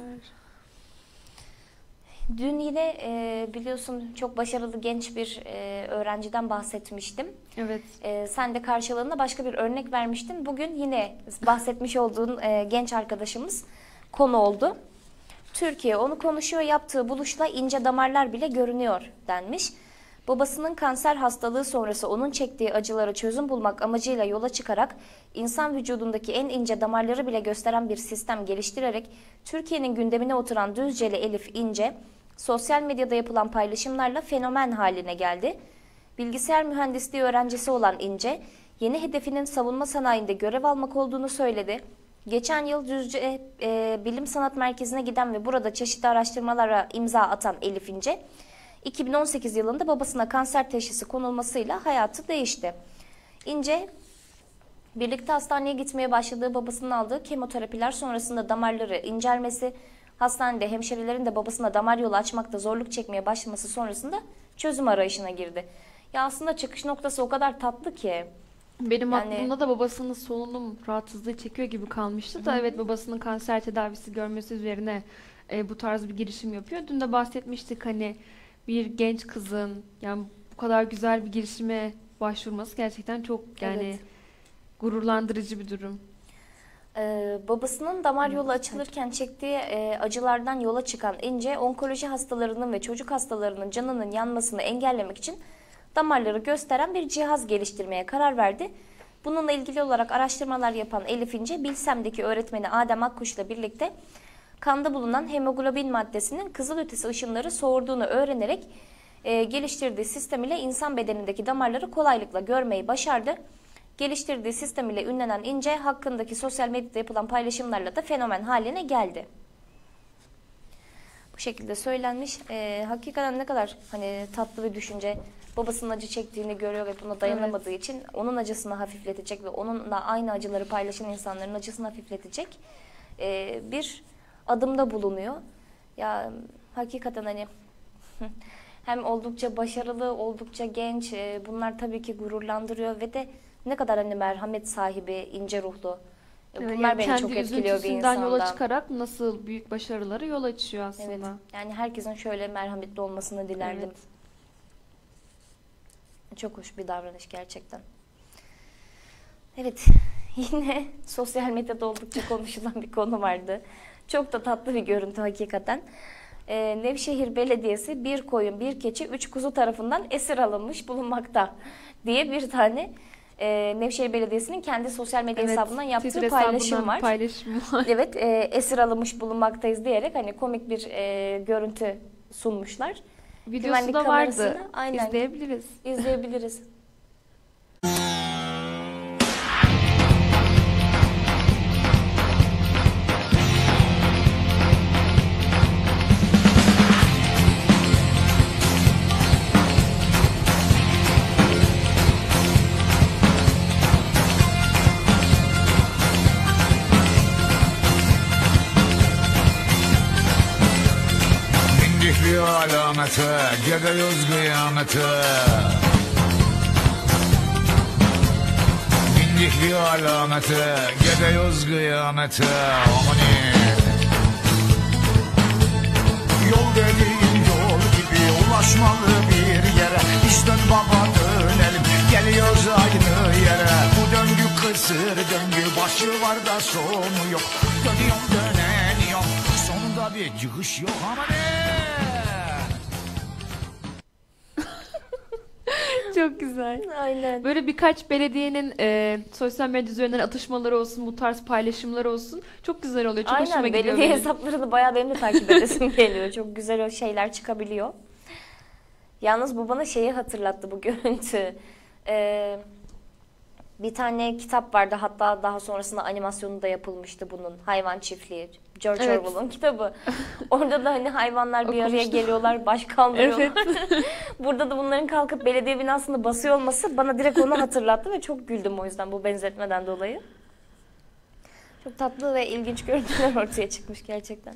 Speaker 1: Dün yine biliyorsun çok başarılı genç bir öğrenciden bahsetmiştim.
Speaker 2: Evet.
Speaker 1: Sen de karşılığında başka bir örnek vermiştin. Bugün yine bahsetmiş olduğun genç arkadaşımız konu oldu. Türkiye onu konuşuyor, yaptığı buluşla ince damarlar bile görünüyor denmiş. Babasının kanser hastalığı sonrası onun çektiği acılara çözüm bulmak amacıyla yola çıkarak insan vücudundaki en ince damarları bile gösteren bir sistem geliştirerek Türkiye'nin gündemine oturan Düzceli Elif İnce, sosyal medyada yapılan paylaşımlarla fenomen haline geldi. Bilgisayar mühendisliği öğrencisi olan İnce, Yeni hedefinin savunma sanayinde görev almak olduğunu söyledi. Geçen yıl Düzce Bilim Sanat Merkezi'ne giden ve burada çeşitli araştırmalara imza atan Elif İnce, 2018 yılında babasına kanser teşhisi konulmasıyla hayatı değişti. İnce, birlikte hastaneye gitmeye başladığı babasının aldığı kemoterapiler sonrasında damarları incelmesi, hastanede hemşirelerin de babasına damar yolu açmakta zorluk çekmeye başlaması sonrasında çözüm arayışına girdi. Ya aslında çıkış noktası o kadar tatlı ki.
Speaker 2: Benim
Speaker 1: Yani-
Speaker 2: aklımda da babasının solunum rahatsızlığı çekiyor gibi kalmıştı da evet, babasının kanser tedavisi görmesi üzerine bu tarz bir girişim yapıyor. Dün de bahsetmiştik hani bir genç kızın yani bu kadar güzel bir girişime başvurması gerçekten çok yani
Speaker 1: Evet.
Speaker 2: gururlandırıcı bir durum.
Speaker 1: Babasının damar yolu açılırken çektiği acılardan yola çıkan İnce, onkoloji hastalarının ve çocuk hastalarının canının yanmasını engellemek için damarları gösteren bir cihaz geliştirmeye karar verdi. Bununla ilgili olarak araştırmalar yapan Elif İnce, Bilsem'deki öğretmeni Adem Akkuş'la birlikte kanda bulunan hemoglobin maddesinin kızılötesi ışınları soğurduğunu öğrenerek geliştirdiği sistem ile insan bedenindeki damarları kolaylıkla görmeyi başardı. Geliştirdiği sistem ile ünlenen İnce, hakkındaki sosyal medyada yapılan paylaşımlarla da fenomen haline geldi. Bu şekilde söylenmiş. Hakikaten ne kadar hani tatlı bir düşünce. Babasının acı çektiğini görüyor ve buna dayanamadığı için onun acısını hafifletecek ve onunla aynı acıları paylaşan insanların acısını hafifletecek bir adımda bulunuyor. Ya hakikaten hani hem oldukça başarılı, oldukça genç. Bunlar tabii ki gururlandırıyor ve de ne kadar hani merhamet sahibi, ince ruhlu. Bunlar
Speaker 2: Yani
Speaker 1: beni
Speaker 2: kendi
Speaker 1: çok etkiliyor bir
Speaker 2: üzüntüsünden
Speaker 1: insanda.
Speaker 2: yola çıkarak nasıl büyük başarılara yol açıyor aslında.
Speaker 1: Evet. Yani herkesin şöyle merhametli olmasını dilerdim.
Speaker 2: Evet.
Speaker 1: Çok hoş bir davranış gerçekten. Evet, yine sosyal medyada oldukça konuşulan bir konu vardı. Çok da tatlı bir görüntü hakikaten. Nevşehir Belediyesi bir koyun, bir keçi, 3 kuzu tarafından esir alınmış bulunmakta diye bir tane Nevşehir Belediyesi'nin kendi sosyal medya hesabından yaptığı
Speaker 2: Twitter
Speaker 1: paylaşım
Speaker 2: hesabından
Speaker 1: var.
Speaker 2: paylaşım var.
Speaker 1: Evet, esir alınmış bulunmaktayız diyerek hani komik bir görüntü sunmuşlar.
Speaker 2: Videosu
Speaker 1: Güvenlik
Speaker 2: da vardı.
Speaker 1: kamerasını, aynen,
Speaker 2: İzleyebiliriz.
Speaker 1: izleyebiliriz.
Speaker 9: Bindik bir alamete, gidiyoruz kıyamete. Bindik bir alamete, gidiyoruz kıyamete. Amanin. Yol dediğin yol gibi ulaşmalı bir yere. Biz dön baba dönelim, geliyoruz aynı yere. Bu döngü kısır döngü, başı var da sonu yok. Dönüyorum döneniyorum, sonunda bir çıkış yok. Amanin.
Speaker 2: Çok güzel.
Speaker 1: Aynen.
Speaker 2: Böyle birkaç belediyenin sosyal medya üzerinden atışmaları olsun, bu tarz paylaşımları olsun. Çok güzel oluyor. Çok hoşuma
Speaker 1: Aynen,
Speaker 2: gidiyor
Speaker 1: belediye
Speaker 2: benim.
Speaker 1: hesaplarını bayağı benim de takip edesim geliyor. Çok güzel o şeyler çıkabiliyor. Yalnız bu bana şeyi hatırlattı, bu görüntü. Bir tane kitap vardı, hatta daha sonrasında animasyonu da yapılmıştı bunun. Hayvan Çiftliği. George
Speaker 2: Evet.
Speaker 1: Orwell'ın kitabı. Orada da hani hayvanlar bir araya
Speaker 2: Okumuştum.
Speaker 1: geliyorlar, baş kaldırıyorlar. Burada da bunların kalkıp belediye binasını basıyor olması bana direkt onu hatırlattı ve çok güldüm o yüzden bu benzetmeden dolayı. Çok tatlı ve ilginç görüntüler ortaya çıkmış gerçekten.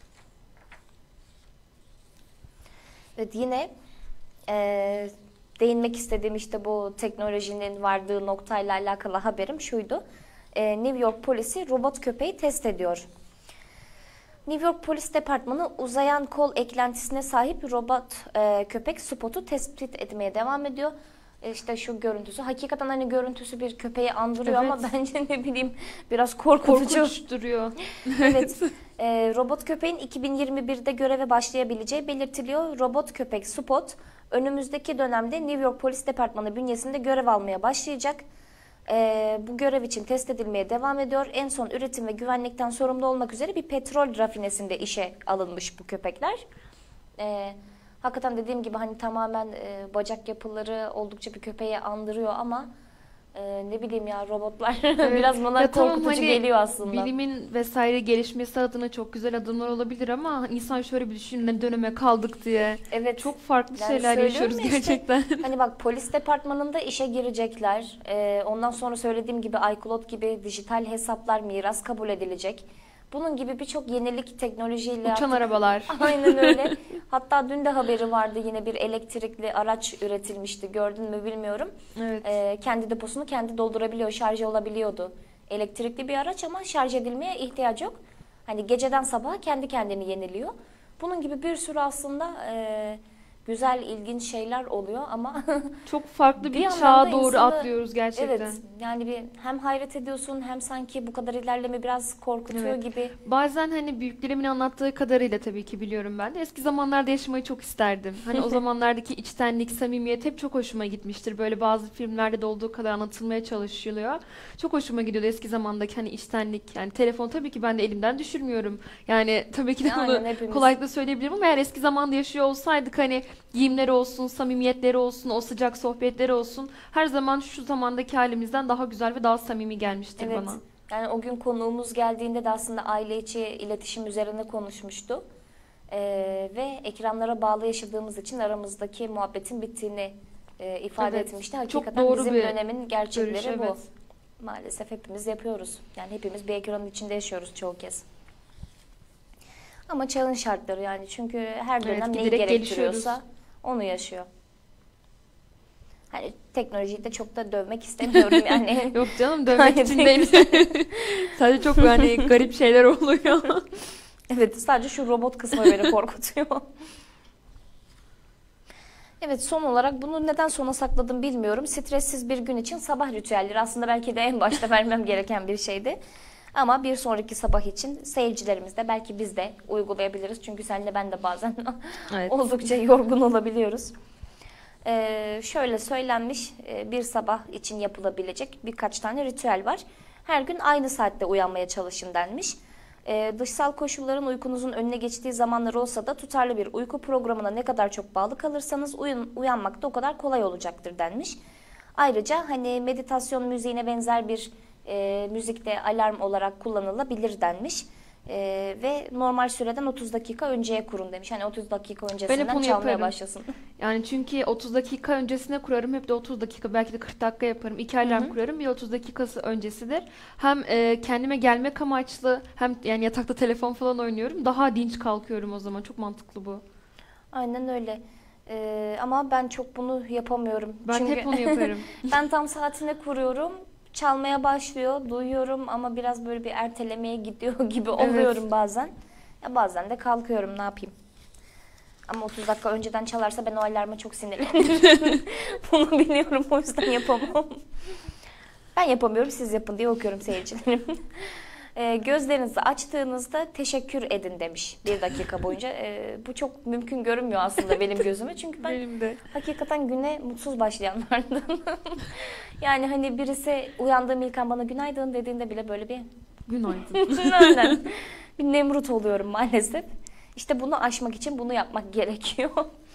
Speaker 1: Evet, yine değinmek istediğim işte bu teknolojinin vardığı noktayla alakalı haberim şuydu. New York polisi robot köpeği test ediyor. New York Polis Departmanı uzayan kol eklentisine sahip robot köpek Spot'u tespit etmeye devam ediyor. İşte şu görüntüsü. Hakikaten hani görüntüsü bir köpeği andırıyor ama
Speaker 2: Evet.
Speaker 1: bence ne bileyim biraz korkutucu.
Speaker 2: Korkunç duruyor.
Speaker 1: Evet. Robot köpeğin 2021'de göreve başlayabileceği belirtiliyor. Robot köpek Spot önümüzdeki dönemde New York Polis Departmanı bünyesinde görev almaya başlayacak. Bu görev için test edilmeye devam ediyor. En son üretim ve güvenlikten sorumlu olmak üzere bir petrol rafinesinde işe alınmış bu köpekler. Hakikaten dediğim gibi hani tamamen bacak yapıları oldukça bir köpeği andırıyor ama Ne bileyim ya, robotlar
Speaker 2: Evet.
Speaker 1: biraz bana
Speaker 2: Ya tamam,
Speaker 1: korkutucu
Speaker 2: hani
Speaker 1: geliyor aslında.
Speaker 2: bilimin vesaire gelişmesi adına çok güzel adımlar olabilir ama insan şöyle bir düşünün, ne döneme kaldık diye.
Speaker 1: Evet.
Speaker 2: Çok farklı
Speaker 1: Yani
Speaker 2: şeyler
Speaker 1: söylüyorum
Speaker 2: yaşıyoruz
Speaker 1: ya işte,
Speaker 2: gerçekten.
Speaker 1: Hani bak, polis departmanında işe girecekler. Ondan sonra söylediğim gibi iCloud gibi dijital hesaplar, miras kabul edilecek. Bunun gibi birçok yenilik teknolojiyle
Speaker 2: Uçan
Speaker 1: artık...
Speaker 2: arabalar.
Speaker 1: Aynen öyle. Hatta dün de haberi vardı, yine bir elektrikli araç üretilmişti. Gördün mü bilmiyorum.
Speaker 2: Evet.
Speaker 1: Kendi deposunu kendi doldurabiliyor, şarj olabiliyordu. Elektrikli bir araç ama şarj edilmeye ihtiyacı yok. Hani geceden sabaha kendi kendini yeniliyor. Bunun gibi bir sürü aslında güzel, ilginç şeyler oluyor ama
Speaker 2: Çok farklı bir
Speaker 1: yandan
Speaker 2: çağa
Speaker 1: da
Speaker 2: doğru
Speaker 1: insanı-
Speaker 2: atlıyoruz gerçekten.
Speaker 1: Evet, yani bir hem hayret ediyorsun hem sanki bu kadar ilerleme biraz korkutuyor
Speaker 2: Evet.
Speaker 1: gibi.
Speaker 2: Bazen hani büyüklerimin anlattığı kadarıyla tabii ki biliyorum ben de. Eski zamanlarda yaşamayı çok isterdim. Hani o zamanlardaki içtenlik, samimiyet hep çok hoşuma gitmiştir. Böyle bazı filmlerde de olduğu kadar anlatılmaya çalışılıyor. Çok hoşuma gidiyordu eski zamandaki hani içtenlik. Yani telefon tabii ki ben de elimden düşürmüyorum. Yani tabii ki de
Speaker 1: Aynen,
Speaker 2: bunu
Speaker 1: hepimiz.
Speaker 2: kolaylıkla söyleyebilirim ama eğer eski zamanda yaşıyor olsaydık hani giyimleri olsun, samimiyetleri olsun, o sıcak sohbetleri olsun, her zaman şu zamandaki halimizden daha güzel ve daha samimi gelmiştir
Speaker 1: Evet.
Speaker 2: bana.
Speaker 1: Yani o gün konuğumuz geldiğinde de aslında aile içi iletişim üzerine konuşmuştu. Ve ekranlara bağlı yaşadığımız için aramızdaki muhabbetin bittiğini ifade
Speaker 2: Evet,
Speaker 1: etmişti.
Speaker 2: çok
Speaker 1: Hakikaten
Speaker 2: doğru
Speaker 1: bizim
Speaker 2: bir
Speaker 1: dönemin gerçekleri
Speaker 2: görüş,
Speaker 1: bu.
Speaker 2: evet.
Speaker 1: Maalesef hepimiz yapıyoruz. Yani hepimiz bir ekranın içinde yaşıyoruz çoğu kez. Ama çağın şartları yani, çünkü her
Speaker 2: Evet,
Speaker 1: dönem neyi
Speaker 2: giderek
Speaker 1: gerektiriyorsa
Speaker 2: gelişiyoruz.
Speaker 1: onu yaşıyor. Hani teknolojiyi de çok da dövmek istemiyorum yani.
Speaker 2: Yok canım, dövmek
Speaker 1: Gayet
Speaker 2: için değil. Sadece çok yani garip şeyler oluyor.
Speaker 1: Evet, sadece şu robot kısmı beni korkutuyor. Evet, son olarak bunu neden sona sakladım bilmiyorum. Stressiz bir gün için sabah ritüelleri aslında belki de en başta vermem gereken bir şeydi. Ama bir sonraki sabah için seyircilerimiz de belki biz de uygulayabiliriz. Çünkü senle ben de bazen
Speaker 2: Evet.
Speaker 1: oldukça yorgun olabiliyoruz. Şöyle söylenmiş, bir sabah için yapılabilecek birkaç tane ritüel var. Her gün aynı saatte uyanmaya çalışın denmiş. Dışsal koşulların uykunuzun önüne geçtiği zamanlar olsa da tutarlı bir uyku programına ne kadar çok bağlı kalırsanız uyanmak da o kadar kolay olacaktır denmiş. Ayrıca hani meditasyon müziğine benzer bir müzik de alarm olarak kullanılabilir denmiş. Ve normal süreden 30 dakika önceye kurun demiş. Hani 30 dakika
Speaker 2: Ben hep
Speaker 1: öncesinden
Speaker 2: onu
Speaker 1: çalmaya
Speaker 2: yaparım.
Speaker 1: başlasın.
Speaker 2: Yani çünkü 30 dakika öncesine kurarım. Hep de 30 dakika, belki de 40 dakika yaparım. 2 alarm kurarım. Bir 30 dakikası öncesidir. Hem kendime gelmek amaçlı, hem yani yatakta telefon falan oynuyorum. Daha dinç kalkıyorum o zaman. Çok mantıklı bu.
Speaker 1: Aynen öyle. Ama ben çok bunu yapamıyorum.
Speaker 2: Ben
Speaker 1: Çünkü
Speaker 2: hep onu yaparım.
Speaker 1: ben tam saatine kuruyorum. Çalmaya başlıyor. Duyuyorum ama biraz böyle bir ertelemeye gidiyor gibi oluyorum bazen. Ya bazen de kalkıyorum, ne yapayım. Ama 30 dakika önceden çalarsa ben o alarma çok sinirlenirim. Bunu biliyorum, o yüzden yapamam. Ben yapamıyorum, siz yapın diye okuyorum seyircilerim. Gözlerinizi açtığınızda teşekkür edin demiş 1 dakika boyunca. Bu çok mümkün görünmüyor aslında benim gözüme. Çünkü ben
Speaker 2: Benim de.
Speaker 1: hakikaten güne mutsuz başlayanlardan. Yani hani birisi uyandığım ilk an bana günaydın dediğinde bile böyle bir
Speaker 2: Günaydın.
Speaker 1: aynen, bir Nemrut oluyorum maalesef. İşte bunu aşmak için bunu yapmak gerekiyor.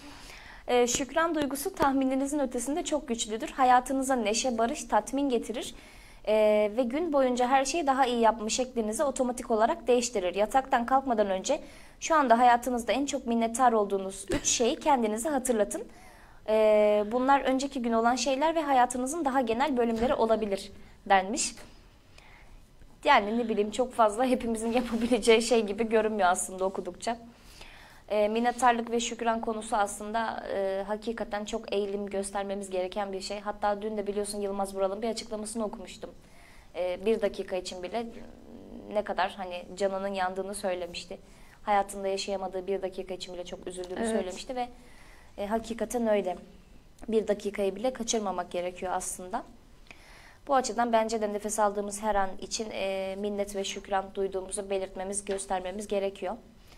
Speaker 1: Şükran duygusu tahmininizin ötesinde çok güçlüdür. Hayatınıza neşe, barış, tatmin getirir. Ve gün boyunca her şeyi daha iyi yapma şeklinizi otomatik olarak değiştirir. Yataktan kalkmadan önce şu anda hayatınızda en çok minnettar olduğunuz 3 şeyi kendinize hatırlatın. Bunlar önceki gün olan şeyler ve hayatınızın daha genel bölümleri olabilir denmiş. Yani ne bileyim, çok fazla hepimizin yapabileceği şey gibi görünmüyor aslında okudukça. Minnettarlık ve şükran konusu aslında hakikaten çok eğilim göstermemiz gereken bir şey. Hatta dün de biliyorsun Yılmaz Vural'ın bir açıklamasını okumuştum. 1 dakika için bile ne kadar hani canının yandığını söylemişti. Hayatında yaşayamadığı 1 dakika için bile çok üzüldüğünü söylemişti ve hakikaten öyle. 1 dakikayı bile kaçırmamak gerekiyor aslında. Bu açıdan bence de nefes aldığımız her an için minnet ve şükran duyduğumuzu belirtmemiz, göstermemiz gerekiyor.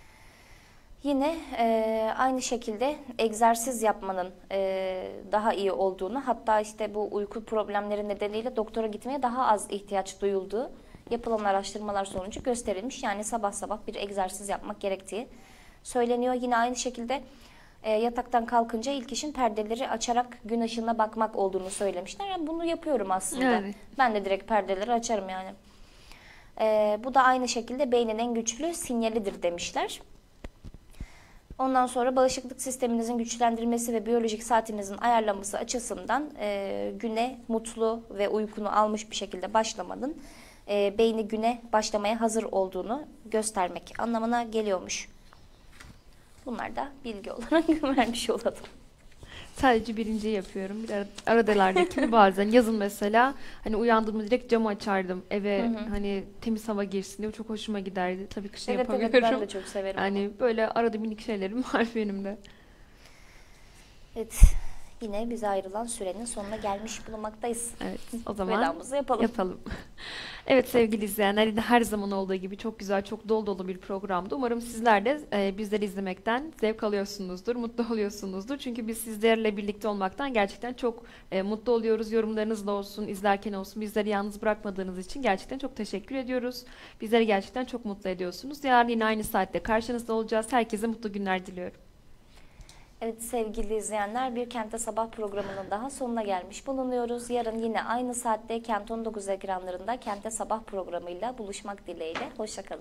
Speaker 1: Yine aynı şekilde egzersiz yapmanın daha iyi olduğunu, hatta işte bu uyku problemleri nedeniyle doktora gitmeye daha az ihtiyaç duyulduğu yapılan araştırmalar sonucu gösterilmiş. Yani sabah sabah bir egzersiz yapmak gerektiği söyleniyor. Yine aynı şekilde yataktan kalkınca ilk işin perdeleri açarak gün ışığına bakmak olduğunu söylemişler. Yani bunu yapıyorum aslında.
Speaker 2: Evet.
Speaker 1: Ben de direkt perdeleri açarım yani. Bu da aynı şekilde beynin en güçlü sinyalidir demişler. Ondan sonra bağışıklık sisteminizin güçlendirilmesi ve biyolojik saatinizin ayarlanması açısından güne mutlu ve uykunu almış bir şekilde başlamanın beyni güne başlamaya hazır olduğunu göstermek anlamına geliyormuş. Bunlar da bilgi olarak vermiş olalım.
Speaker 2: Sadece birinciyi yapıyorum. Bir de aradalardaki bazen yazın mesela hani uyandığımda direkt camı açardım. Eve hani temiz hava girsin diye çok hoşuma giderdi. Tabii kışın
Speaker 1: Evet
Speaker 2: yapamıyorum.
Speaker 1: ben de çok severim.
Speaker 2: Yani böyle arada minik şeylerim var benim de.
Speaker 1: Evet. Yine bize ayrılan sürenin sonuna gelmiş bulunmaktayız.
Speaker 2: Evet, o zaman
Speaker 1: vedamızı yapalım.
Speaker 2: Evet sevgili izleyenler, her zaman olduğu gibi çok güzel, çok dolu dolu bir programdı. Umarım sizler de bizleri izlemekten zevk alıyorsunuzdur, mutlu oluyorsunuzdur. Çünkü biz sizlerle birlikte olmaktan gerçekten çok mutlu oluyoruz. Yorumlarınız da olsun, izlerken olsun, bizleri yalnız bırakmadığınız için gerçekten çok teşekkür ediyoruz. Bizleri gerçekten çok mutlu ediyorsunuz. Yarın yine aynı saatte karşınızda olacağız. Herkese mutlu günler diliyorum.
Speaker 1: Evet sevgili izleyenler, bir Kent'te Sabah programının daha sonuna gelmiş bulunuyoruz. Yarın yine aynı saatte Kent 19 ekranlarında Kent'te Sabah programıyla buluşmak dileğiyle. Hoşçakalın.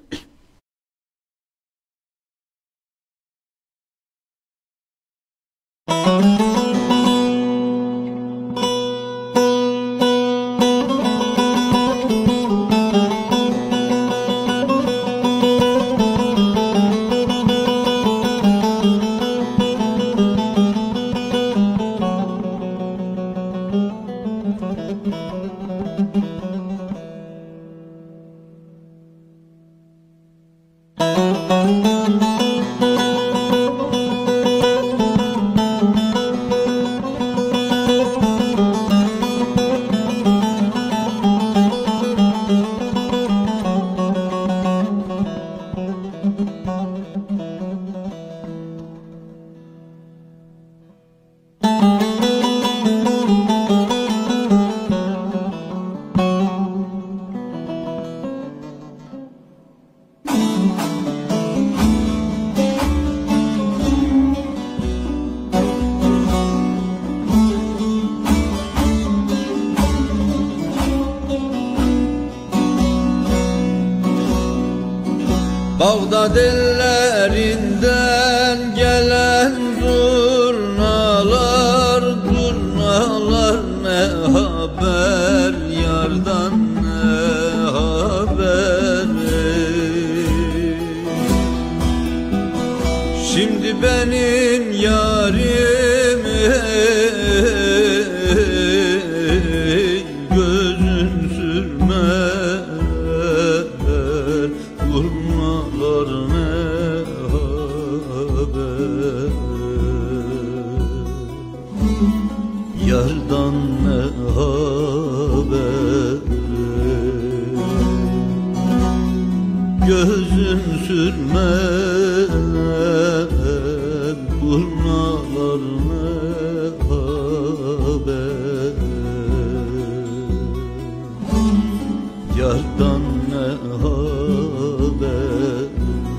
Speaker 10: Bağdat ellerinden gelen zurnalar, zurnalar ne haber, yardan ne haber. Şimdi benim yarim gözün sürmer, vurmalar ne haber, yardan ne haber. Gözün sürmer, vurmalar ne haber, yardan ne haber.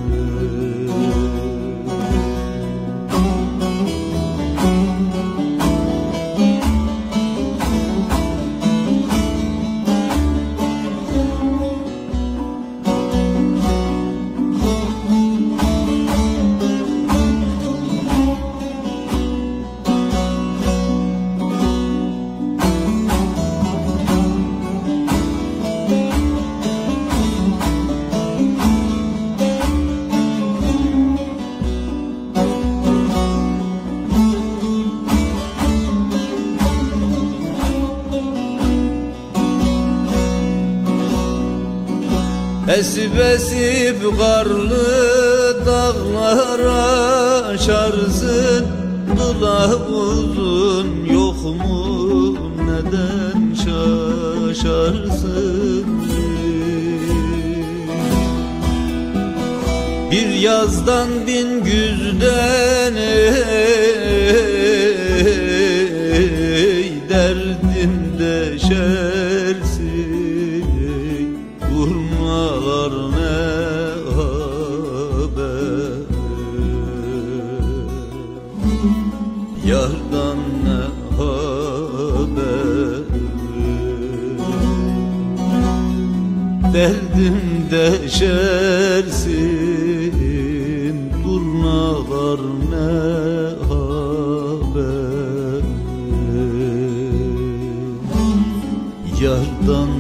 Speaker 10: Esip esip karlı dağlara aşarsın, kılavuzun yok mu neden şaşarsın? Bir yazdan bin güzden derdim deşersin, vurmalar ne haber, Derdim deşersin, turnalar ne haber? Yardan